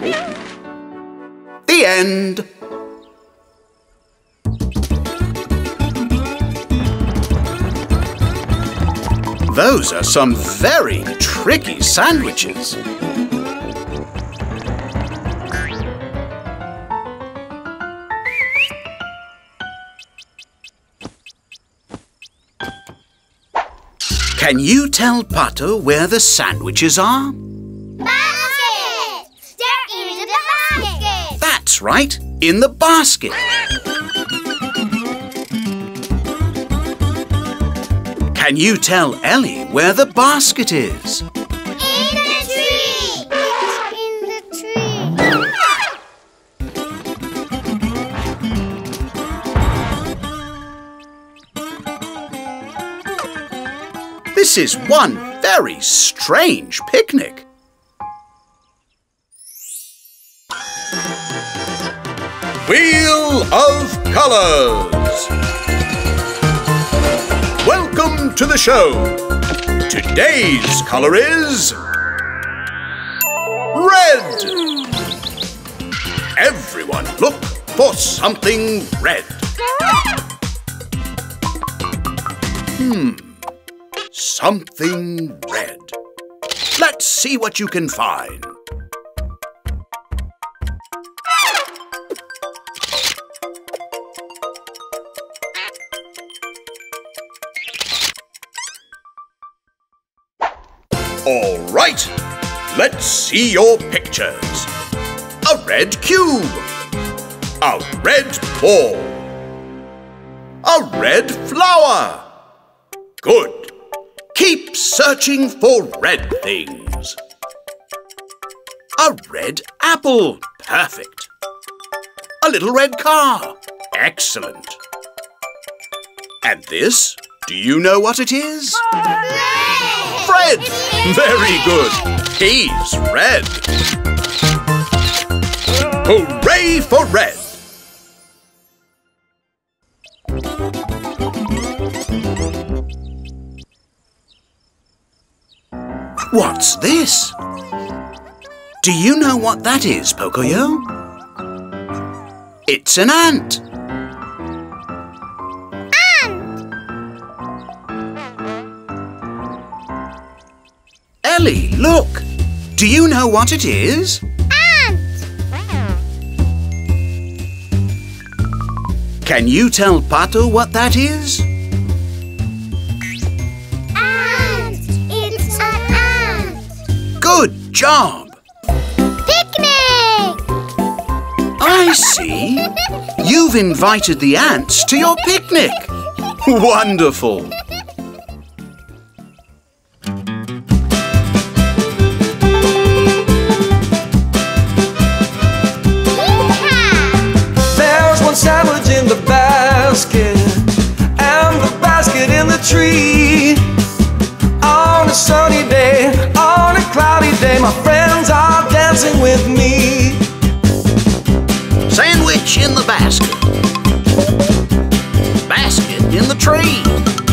The end. Those are some very tricky sandwiches. Can you tell Pato where the sandwiches are? Basket! They're in the basket! That's right, in the basket. Can you tell Elly where the basket is? In the tree! In the tree! This is one very strange picnic. Wheel of Colors. Welcome to the show. Today's color is red. Everyone look for something red. Something red. Let's see what you can find. All right, let's see your pictures. A red cube. A red ball. A red flower. Good. Keep searching for red things. A red apple. Perfect. A little red car. Excellent. And this, do you know what it is? Fred! Very good. He's red. Hooray for red! What's this? Do you know what that is, Pocoyo? It's an ant. Elly, look! Do you know what it is? Ant! Can you tell Pato what that is? Ant! It's an ant! Good job! Picnic! I see. You've invited the ants to your picnic. Wonderful! Sandwich in the basket, and the basket in the tree. On a sunny day, on a cloudy day, my friends are dancing with me. Sandwich in the basket. Basket in the tree.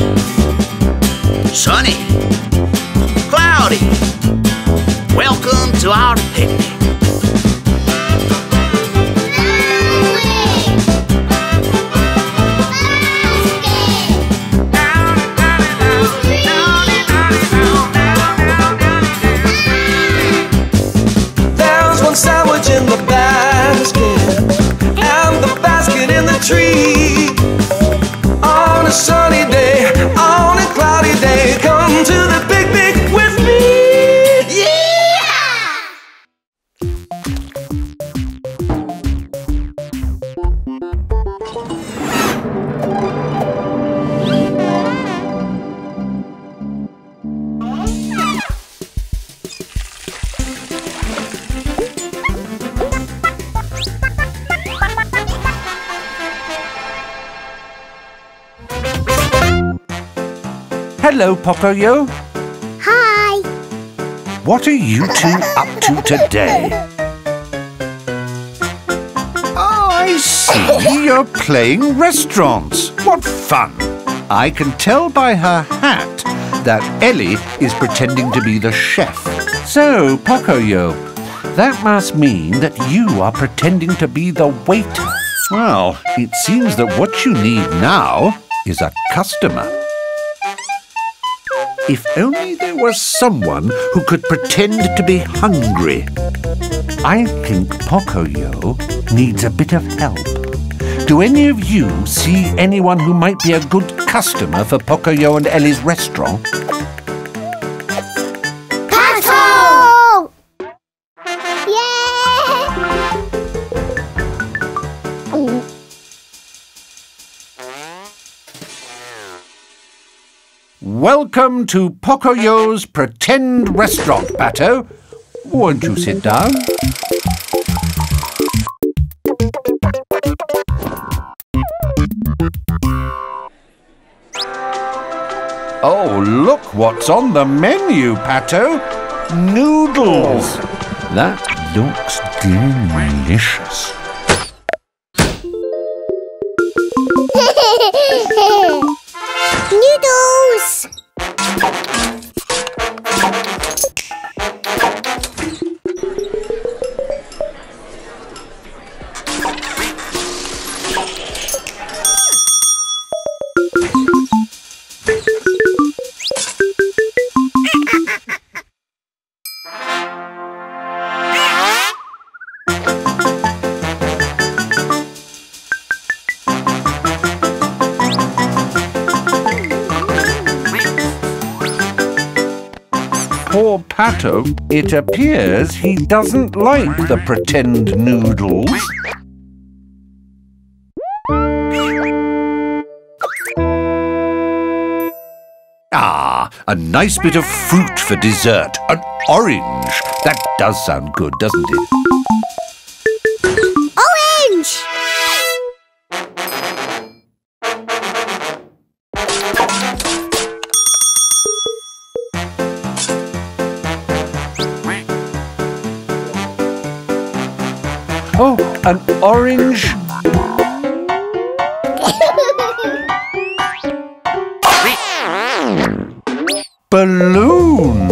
Sunny. Cloudy. Welcome to our picnic. Sandwich in the basket, and the basket in the tree. to the picnic with me. Hello, Pocoyo. Hi. What are you two up to today? Oh, I see. You're playing restaurants. What fun. I can tell by her hat that Elly is pretending to be the chef. So, Pocoyo, that must mean that you are pretending to be the waiter. Well, it seems that what you need now is a customer. If only there was someone who could pretend to be hungry. I think Pocoyo needs a bit of help. Do any of you see anyone who might be a good customer for Pocoyo and Elly's restaurant? Patrol! Yeah! Welcome to Pocoyo's Pretend Restaurant, Pato. Won't you sit down? Oh, look what's on the menu, Pato. Noodles. That looks delicious. Noodles! Poor Pato, it appears he doesn't like the pretend noodles. Ah, a nice bit of fruit for dessert. An orange. That does sound good, doesn't it? Orange! Oh, an orange. Balloon.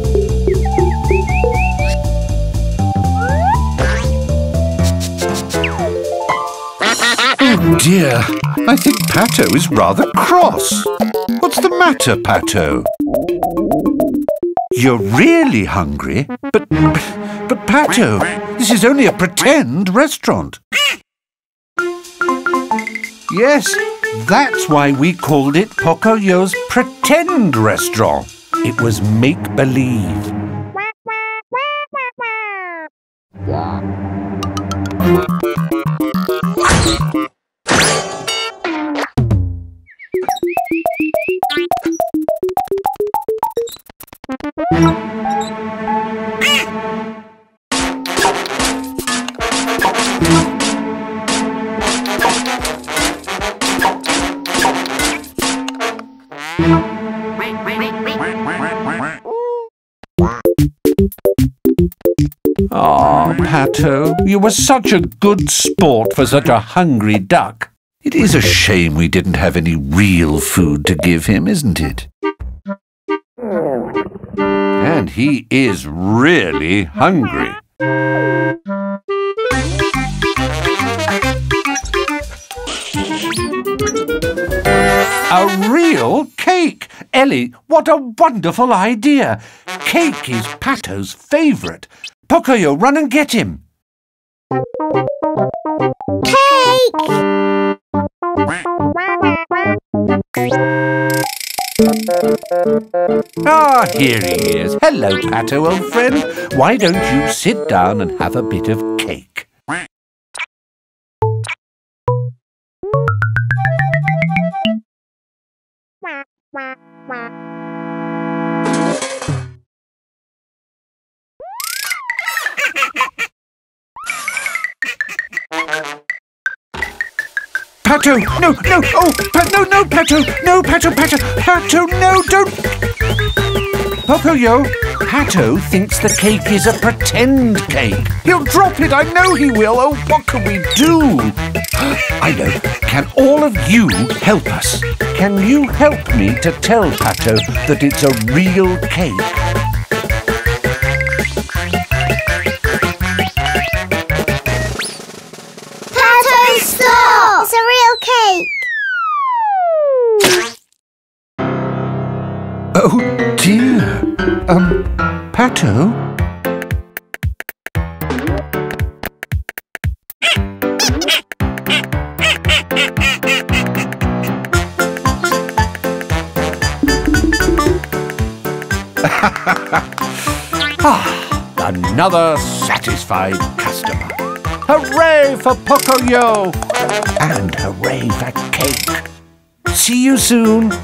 Oh dear, I think Pato is rather cross. What's the matter, Pato? You're really hungry? But Pato, this is only a pretend restaurant. Yes, that's why we called it Pocoyo's Pretend Restaurant. It was make-believe. Oh, Pato, you were such a good sport for such a hungry duck. It is a shame we didn't have any real food to give him, isn't it? And he is really hungry. A real cake! Elly, what a wonderful idea! Cake is Pato's favourite. Pocoyo, run and get him. Cake! Ah, here he is. Hello, Pato, old friend. Why don't you sit down and have a bit of cake? Pato, no, oh, no, Pato, Pato, no, don't. Pocoyo, Pato thinks the cake is a pretend cake. He'll drop it, I know he will. Oh, what can we do? I know. Can all of you help us? Can you help me to tell Pato that it's a real cake? Stop! It's a real cake! Oh dear. Pato? Another satisfied customer. Hooray for Pocoyo! And hooray for cake! See you soon!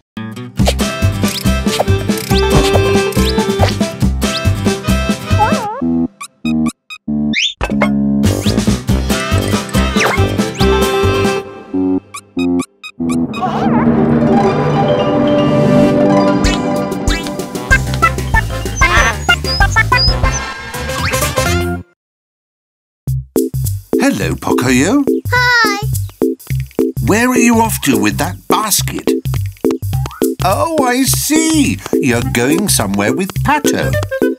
Hello, Pocoyo. Hi. Where are you off to with that basket? Oh, I see. You're going somewhere with Pato.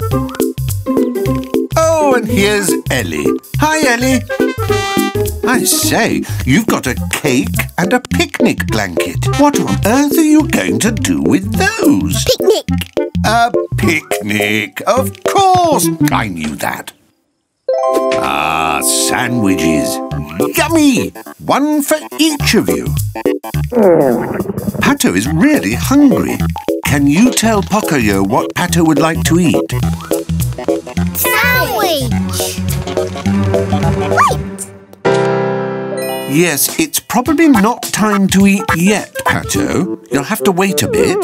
Oh, and here's Elly. Hi, Elly. I say, you've got a cake and a picnic blanket. What on earth are you going to do with those? Picnic. A picnic, of course. I knew that. Ah, sandwiches. Yummy! One for each of you. Pato is really hungry. Can you tell Pocoyo what Pato would like to eat? Sandwich. Wait. Yes, it's probably not time to eat yet, Pato. You'll have to wait a bit.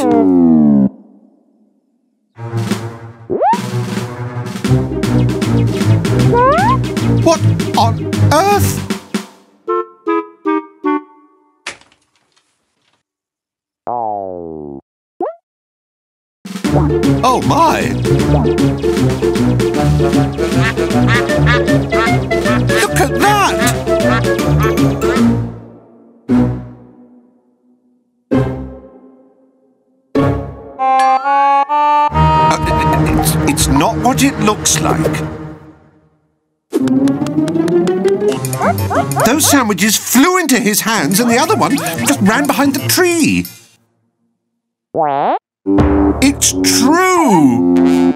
What on earth? Oh my! Look at that! It's not what it looks like. Those sandwiches flew into his hands and the other one just ran behind the tree. It's true!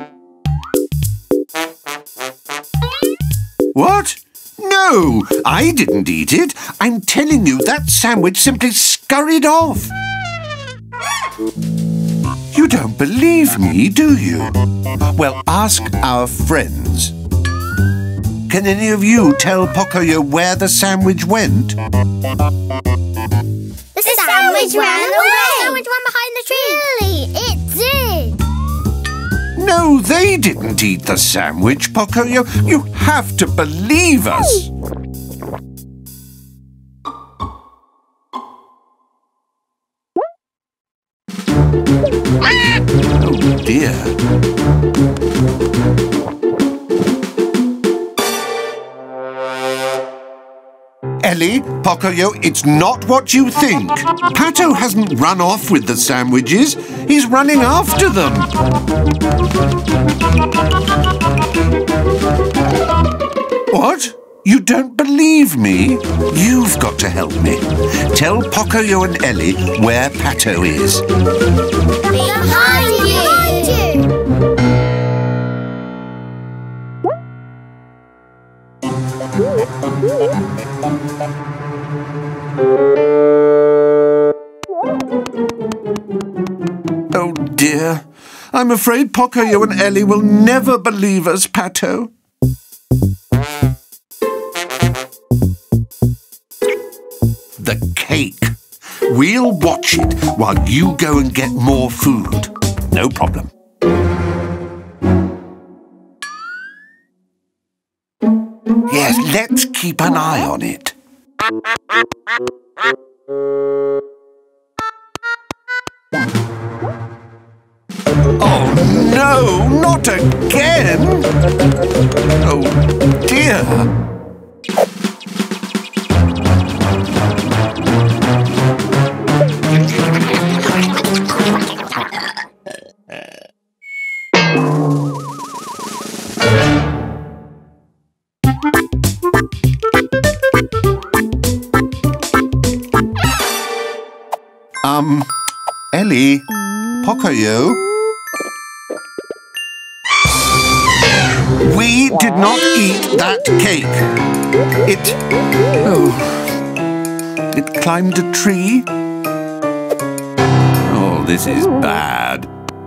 What? No, I didn't eat it. I'm telling you, that sandwich simply scurried off. You don't believe me, do you? Well, ask our friends. Can any of you tell Pocoyo where the sandwich went? The sandwich ran away. The sandwich ran behind the tree. Really? It did. No, they didn't eat the sandwich, Pocoyo. You have to believe us. Oh dear. Elly, Pocoyo, it's not what you think. Pato hasn't run off with the sandwiches. He's running after them. What? You don't believe me? You've got to help me. Tell Pocoyo and Elly where Pato is. Behind you. dear. I'm afraid Pocoyo and Elly will never believe us, Pato. The cake. We'll watch it while you go and get more food. No problem. Yes, let's keep an eye on it. Oh no, not again! Oh dear! Elly, Pocoyo. We did not eat that cake. It climbed a tree. Oh, this is bad.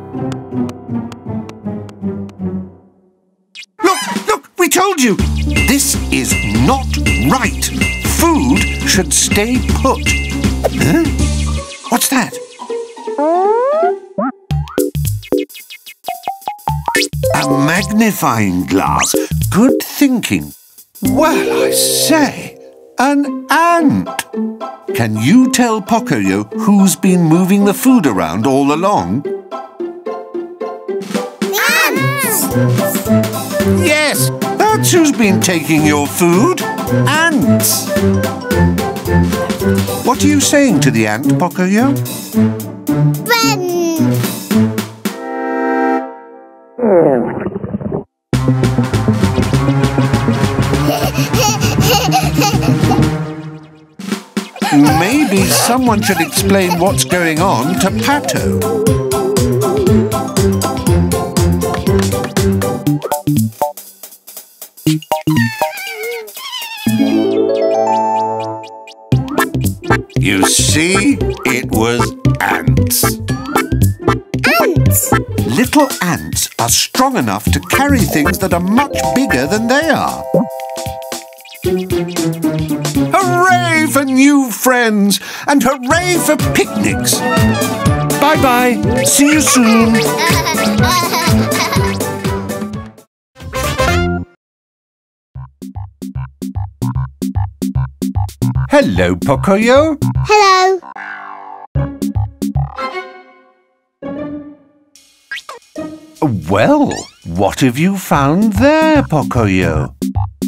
Look, we told you. This is not right. Food should stay put. Huh? What's that? A magnifying glass. Good thinking. Well, I say, an ant. Can you tell Pocoyo who's been moving the food around all along? Ants! Yes, that's who's been taking your food. Ants. What are you saying to the ant, Pocoyo? Ben! Maybe someone should explain what's going on to Pato. You see, it was ants. Ants! Little ants are strong enough to carry things that are much bigger than they are. Hooray for new friends! And hooray for picnics! Bye-bye. See you soon. Hello, Pocoyo. Hello. Well, what have you found there, Pocoyo?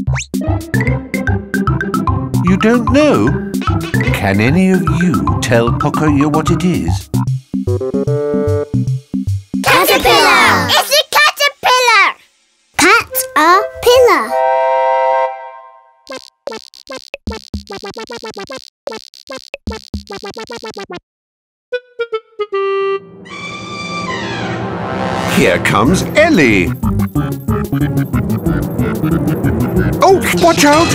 You don't know? Can any of you tell Pocoyo what it is? Caterpillar! It's a caterpillar! Cat-a-pillar. Here comes Elly. Oh, watch out!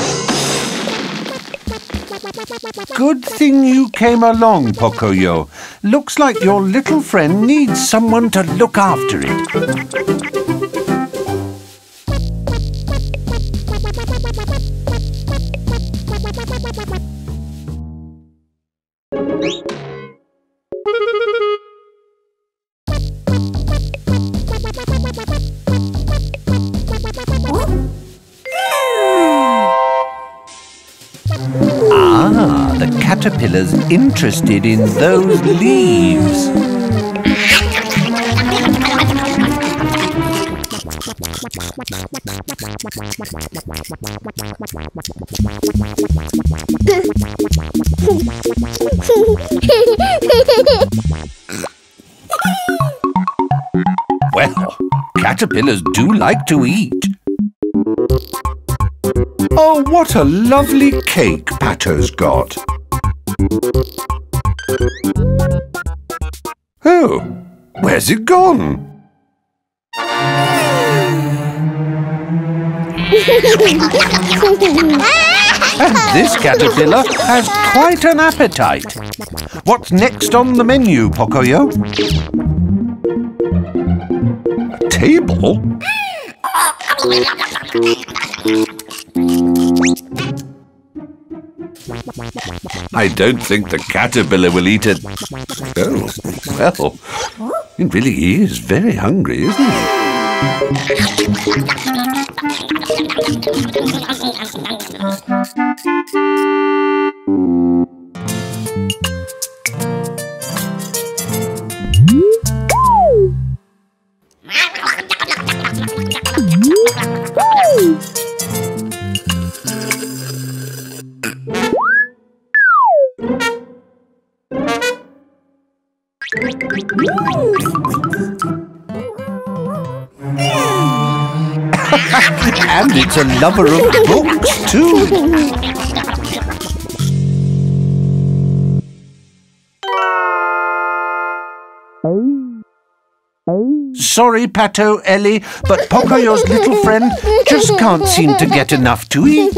Good thing you came along, Pocoyo. Looks like your little friend needs someone to look after it. The caterpillar's interested in those leaves. Well, caterpillars do like to eat. Oh, what a lovely cake Pato's got. Oh, where's it gone? And this caterpillar has quite an appetite. What's next on the menu, Pocoyo? table? I don't think the caterpillar will eat it. Oh, well, it really is very hungry, isn't it? And it's a lover of books, too. Sorry, Pato, Elly, but Pocoyo's little friend just can't seem to get enough to eat.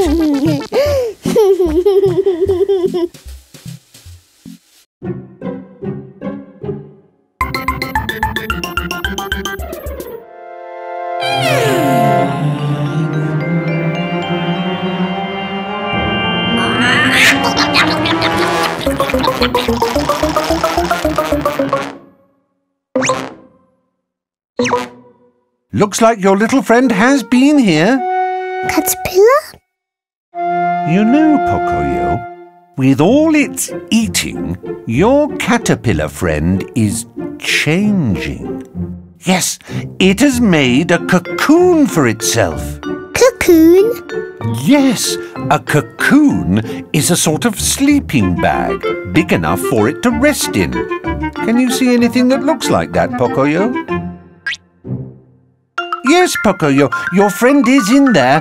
Looks like your little friend has been here. Caterpillar? You know, Pocoyo, with all its eating, your caterpillar friend is changing. Yes, it has made a cocoon for itself. Cocoon? Yes, a cocoon is a sort of sleeping bag, big enough for it to rest in. Can you see anything that looks like that, Pocoyo? Yes, Pocoyo, your friend is in there.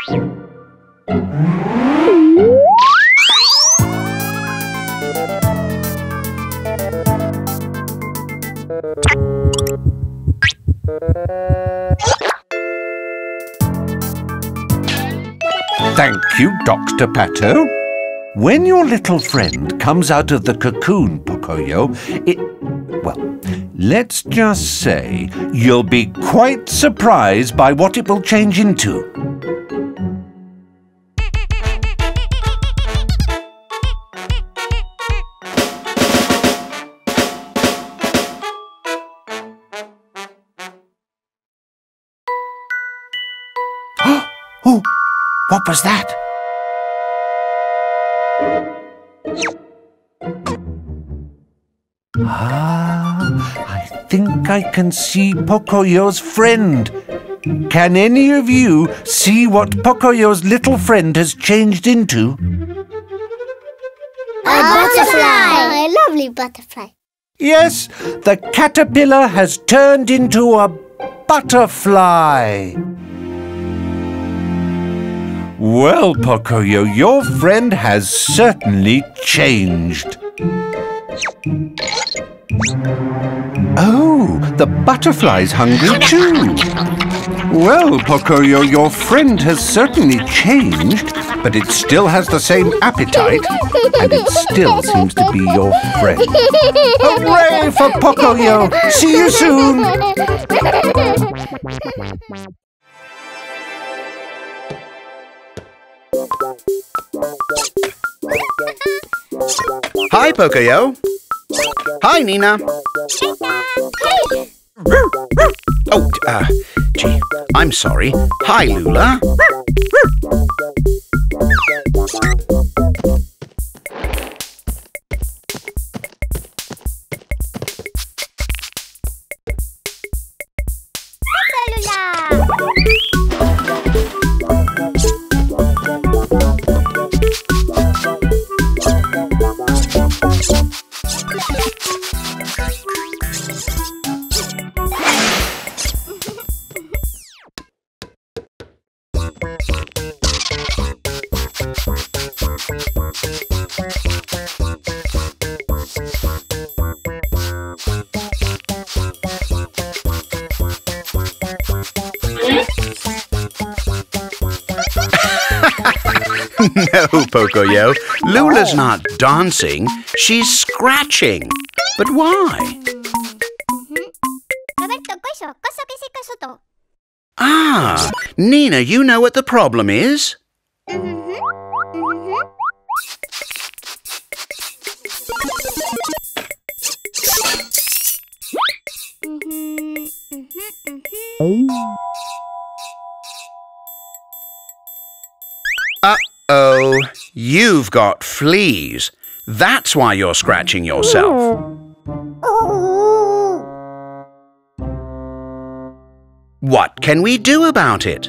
Thank you, Dr. Pato. When your little friend comes out of the cocoon, Pocoyo, well, let's just say you'll be quite surprised by what it will change into. Oh, what was that? I think I can see Pocoyo's friend. Can any of you see what Pocoyo's little friend has changed into? A butterfly! A lovely butterfly. Yes, the caterpillar has turned into a butterfly. Well, Pocoyo, your friend has certainly changed. Oh, the butterfly's hungry too. Well, Pocoyo, your friend has certainly changed, but it still has the same appetite, and it still seems to be your friend. Hooray for Pocoyo! See you soon! Hi, Pocoyo. Hi, Nina. Oh, gee, I'm sorry. Hi, Lula. No, Pocoyo. Lula's not dancing. She's scratching. But why? 外。 Ah, Nina, you know what the problem is? Uh-oh, you've got fleas. That's why you're scratching yourself. What can we do about it?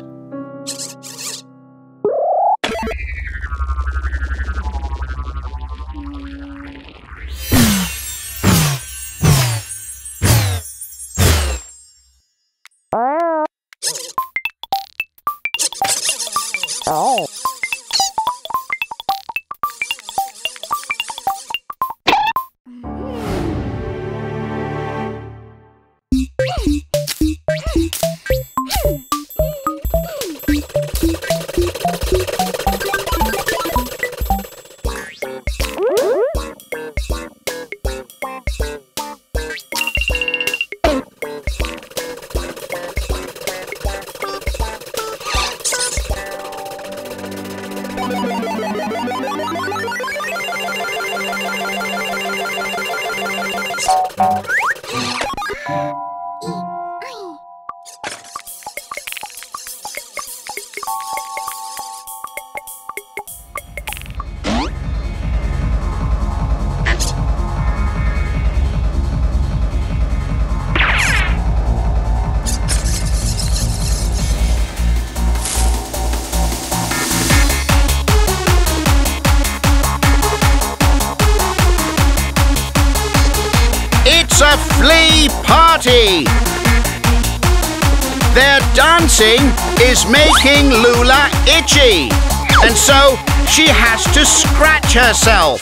A flea party! Their dancing is making Lula itchy, and so she has to scratch herself.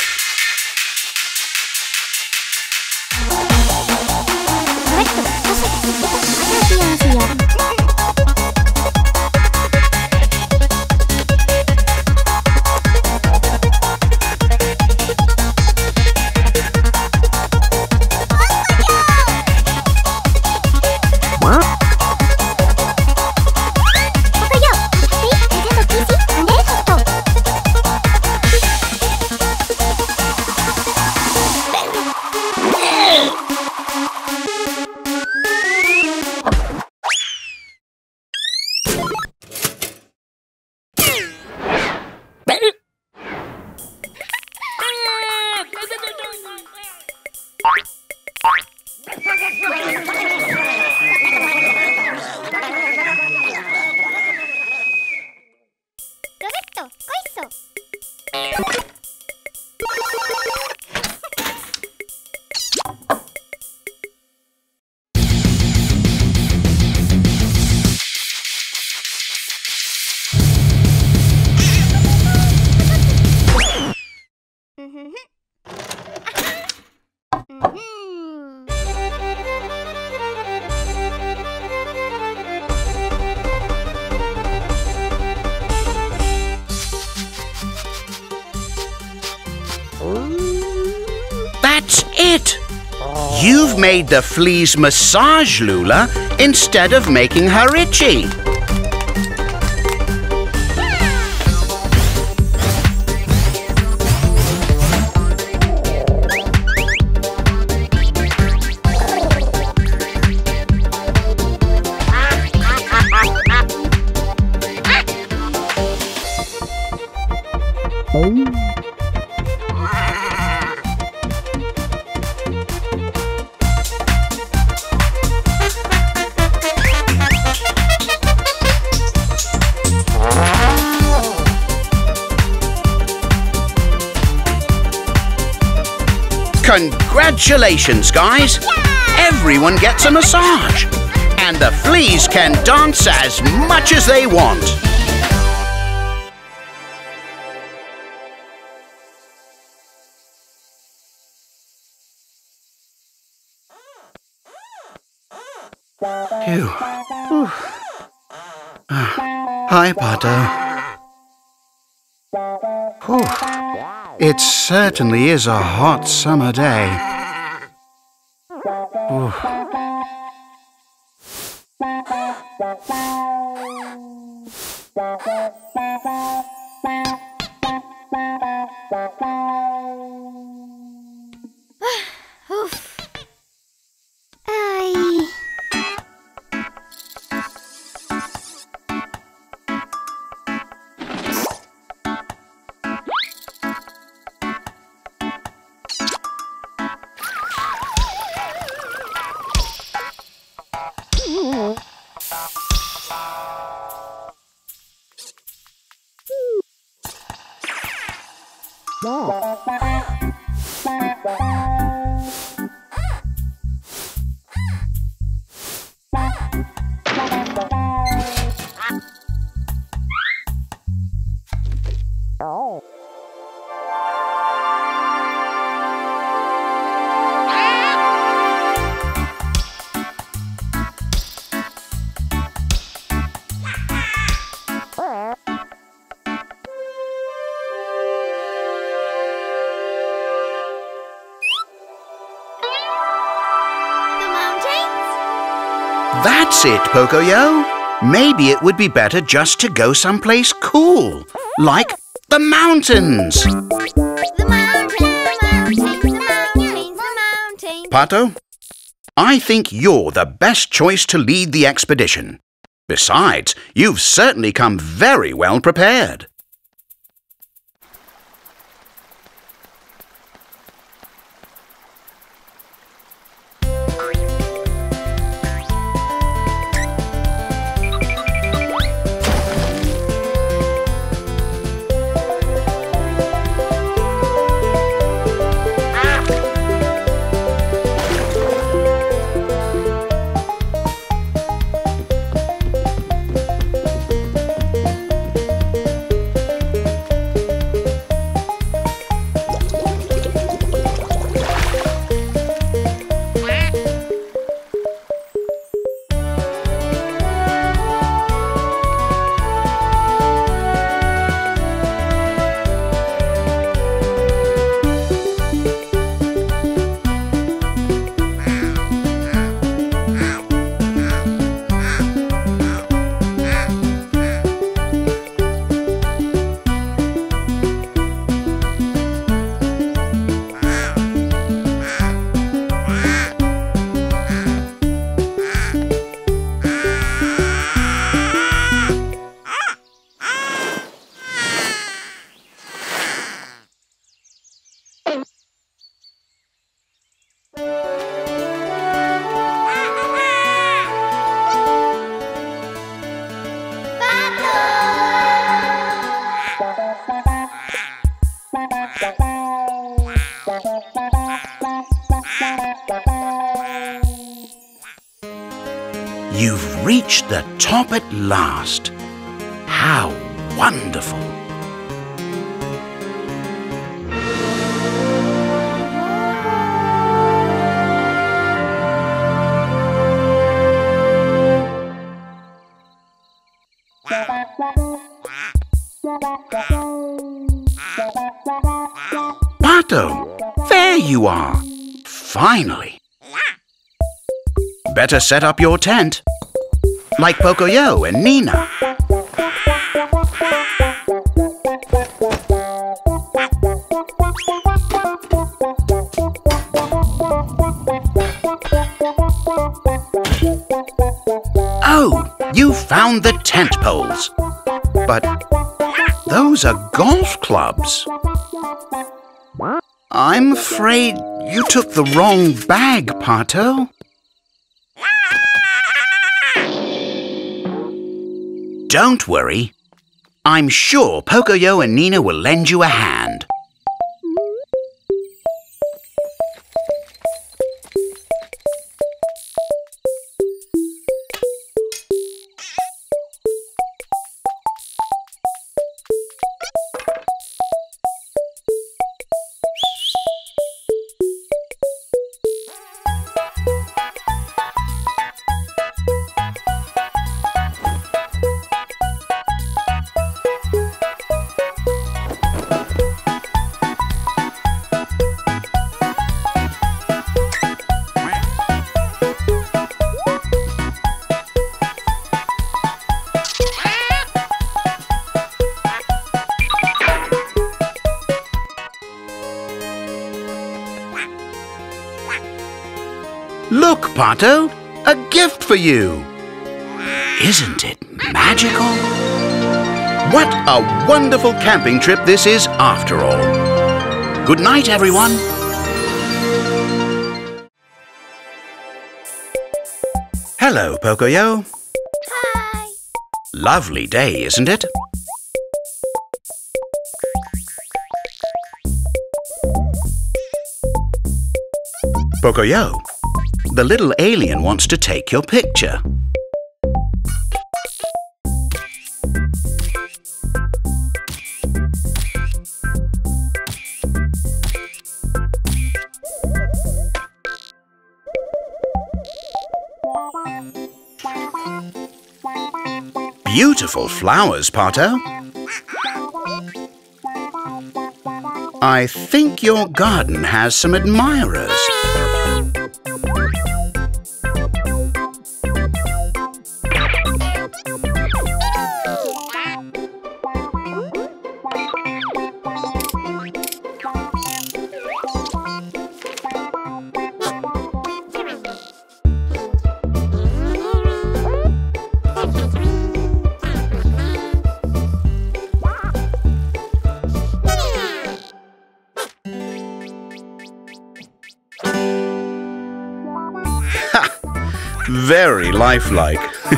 That's it! You've made the fleas massage Lula instead of making her itchy. Congratulations, guys! Everyone gets a massage, and the fleas can dance as much as they want. Phew. Hi, Pato. It certainly is a hot summer day. That's it, Pocoyo. Maybe it would be better just to go someplace cool, like the mountains. The mountains. Pato, I think you're the best choice to lead the expedition. Besides, you've certainly come very well prepared. You've reached the top at last. How wonderful! Pato, there you are. Finally. Better set up your tent, like Pocoyo and Nina. Oh, you found the tent poles. But those are golf clubs. I'm afraid you took the wrong bag, Pato. Don't worry. I'm sure Pocoyo and Nina will lend you a hand. Look, Pato, a gift for you. Isn't it magical? What a wonderful camping trip this is after all. Good night, everyone. Hello, Pocoyo. Hi. Lovely day, isn't it? Pocoyo, the little alien wants to take your picture. Beautiful flowers, Pato. I think your garden has some admirers. Very lifelike.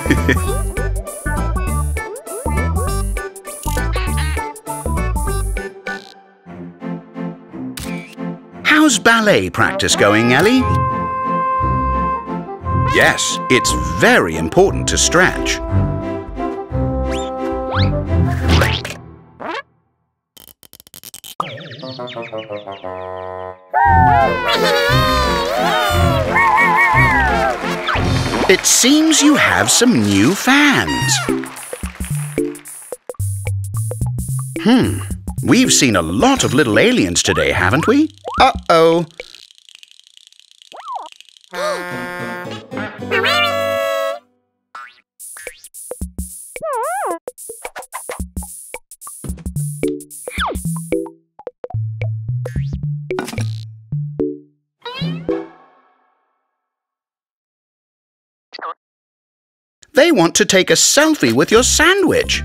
How's ballet practice going, Elly? Yes, it's very important to stretch. It seems you have some new fans. We've seen a lot of little aliens today, haven't we? Uh-oh. They want to take a selfie with your sandwich.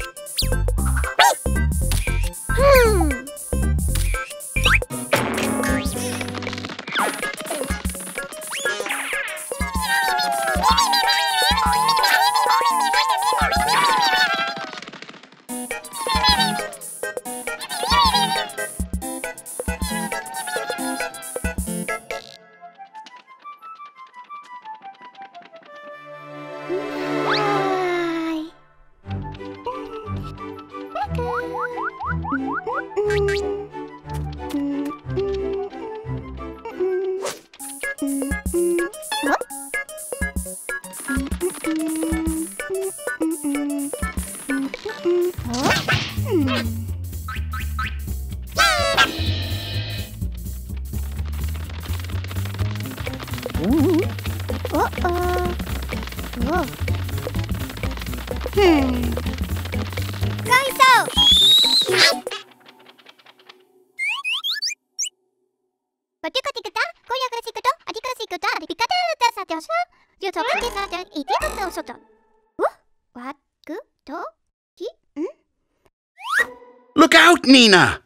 Look out, Nina!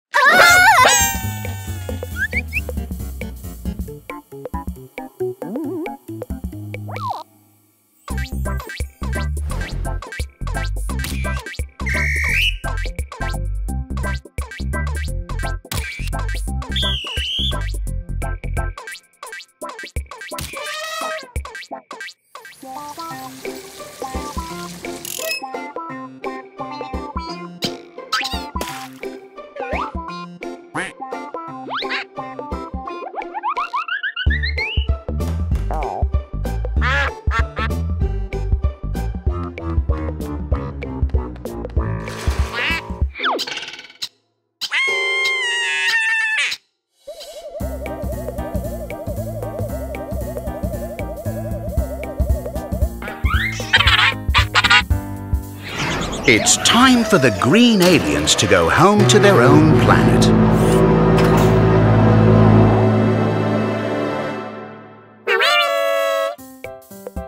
It's time for the green aliens to go home to their own planet.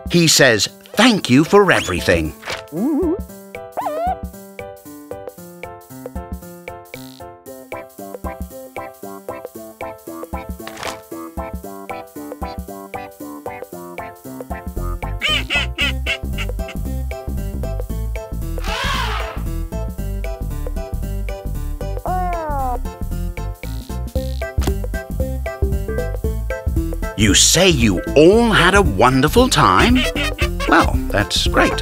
He says thank you for everything. You say you all had a wonderful time? Well, that's great.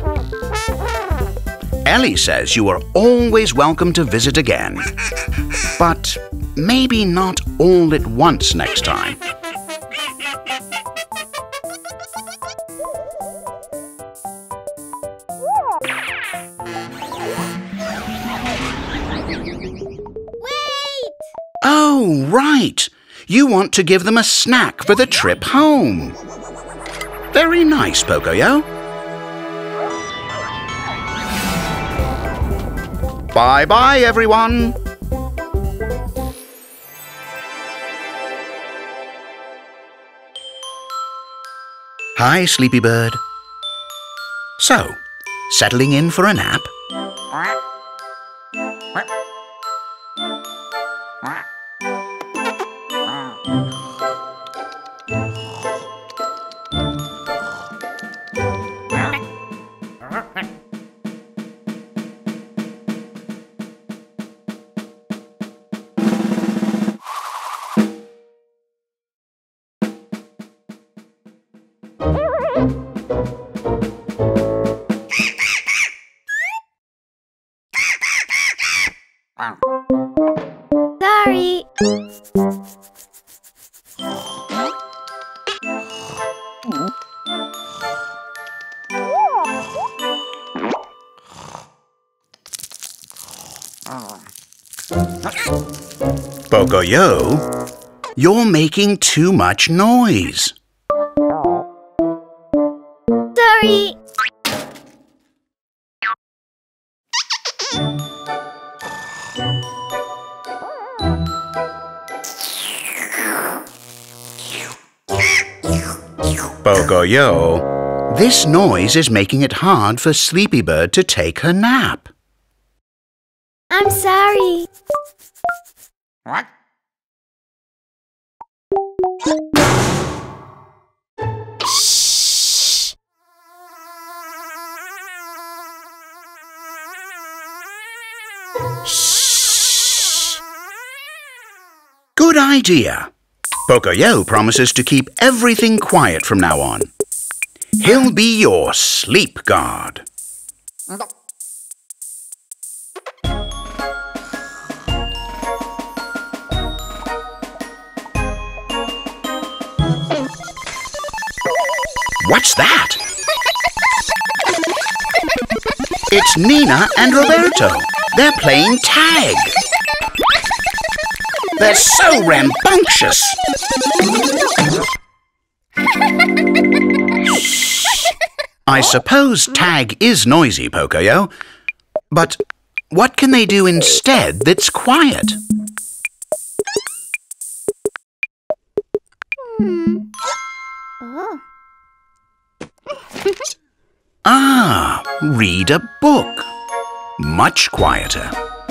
Elly says you are always welcome to visit again. But maybe not all at once next time. Wait! Oh, right. You want to give them a snack for the trip home. Very nice, Pocoyo. Bye-bye, everyone. Hi, Sleepy Bird. So, settling in for a nap? Sorry. Pocoyo, you're making too much noise. Sorry. Pocoyo, this noise is making it hard for Sleepy Bird to take her nap. I'm sorry. What? Good idea. Pocoyo promises to keep everything quiet from now on. He'll be your sleep guard. What's that? It's Nina and Roberto. They're playing tag. They're so rambunctious. I suppose tag is noisy, Pocoyo. But what can they do instead that's quiet? Oh. Ah, read a book. Much quieter.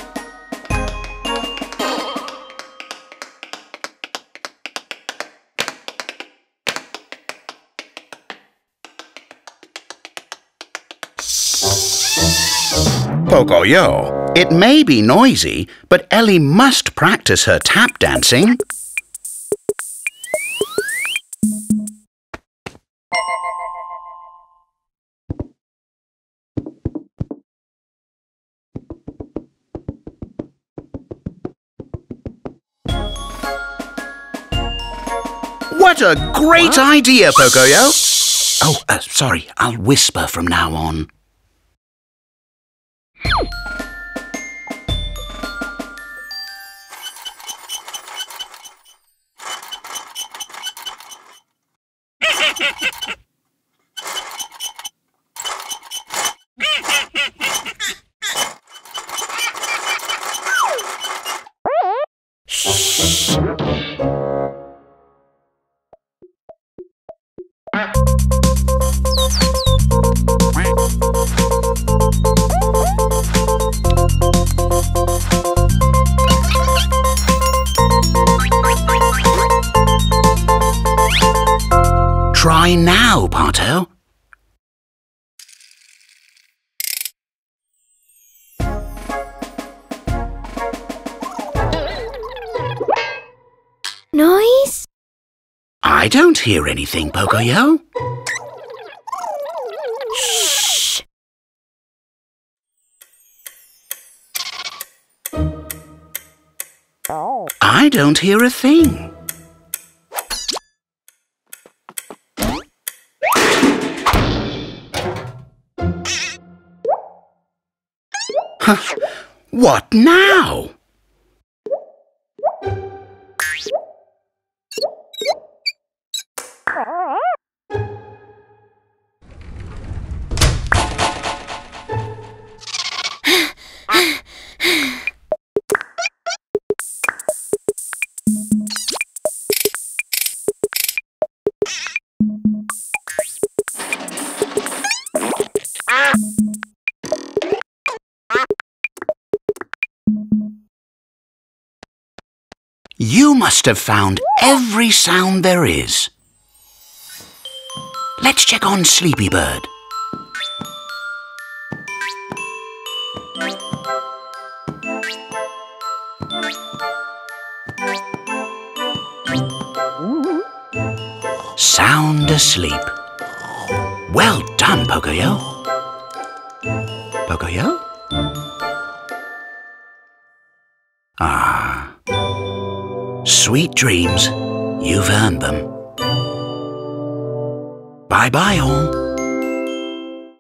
Pocoyo, it may be noisy, but Elly must practice her tap dancing. What a great idea, Pocoyo! Oh, sorry, I'll whisper from now on. Try now, Pato. Noise? I don't hear anything, Pocoyo. Shh! I don't hear a thing. Huh. What now? You must have found every sound there is. Let's check on Sleepy Bird. Sound asleep. Well done, Pocoyo. Pocoyo? Ah. Sweet dreams. You've earned them. Bye-bye all.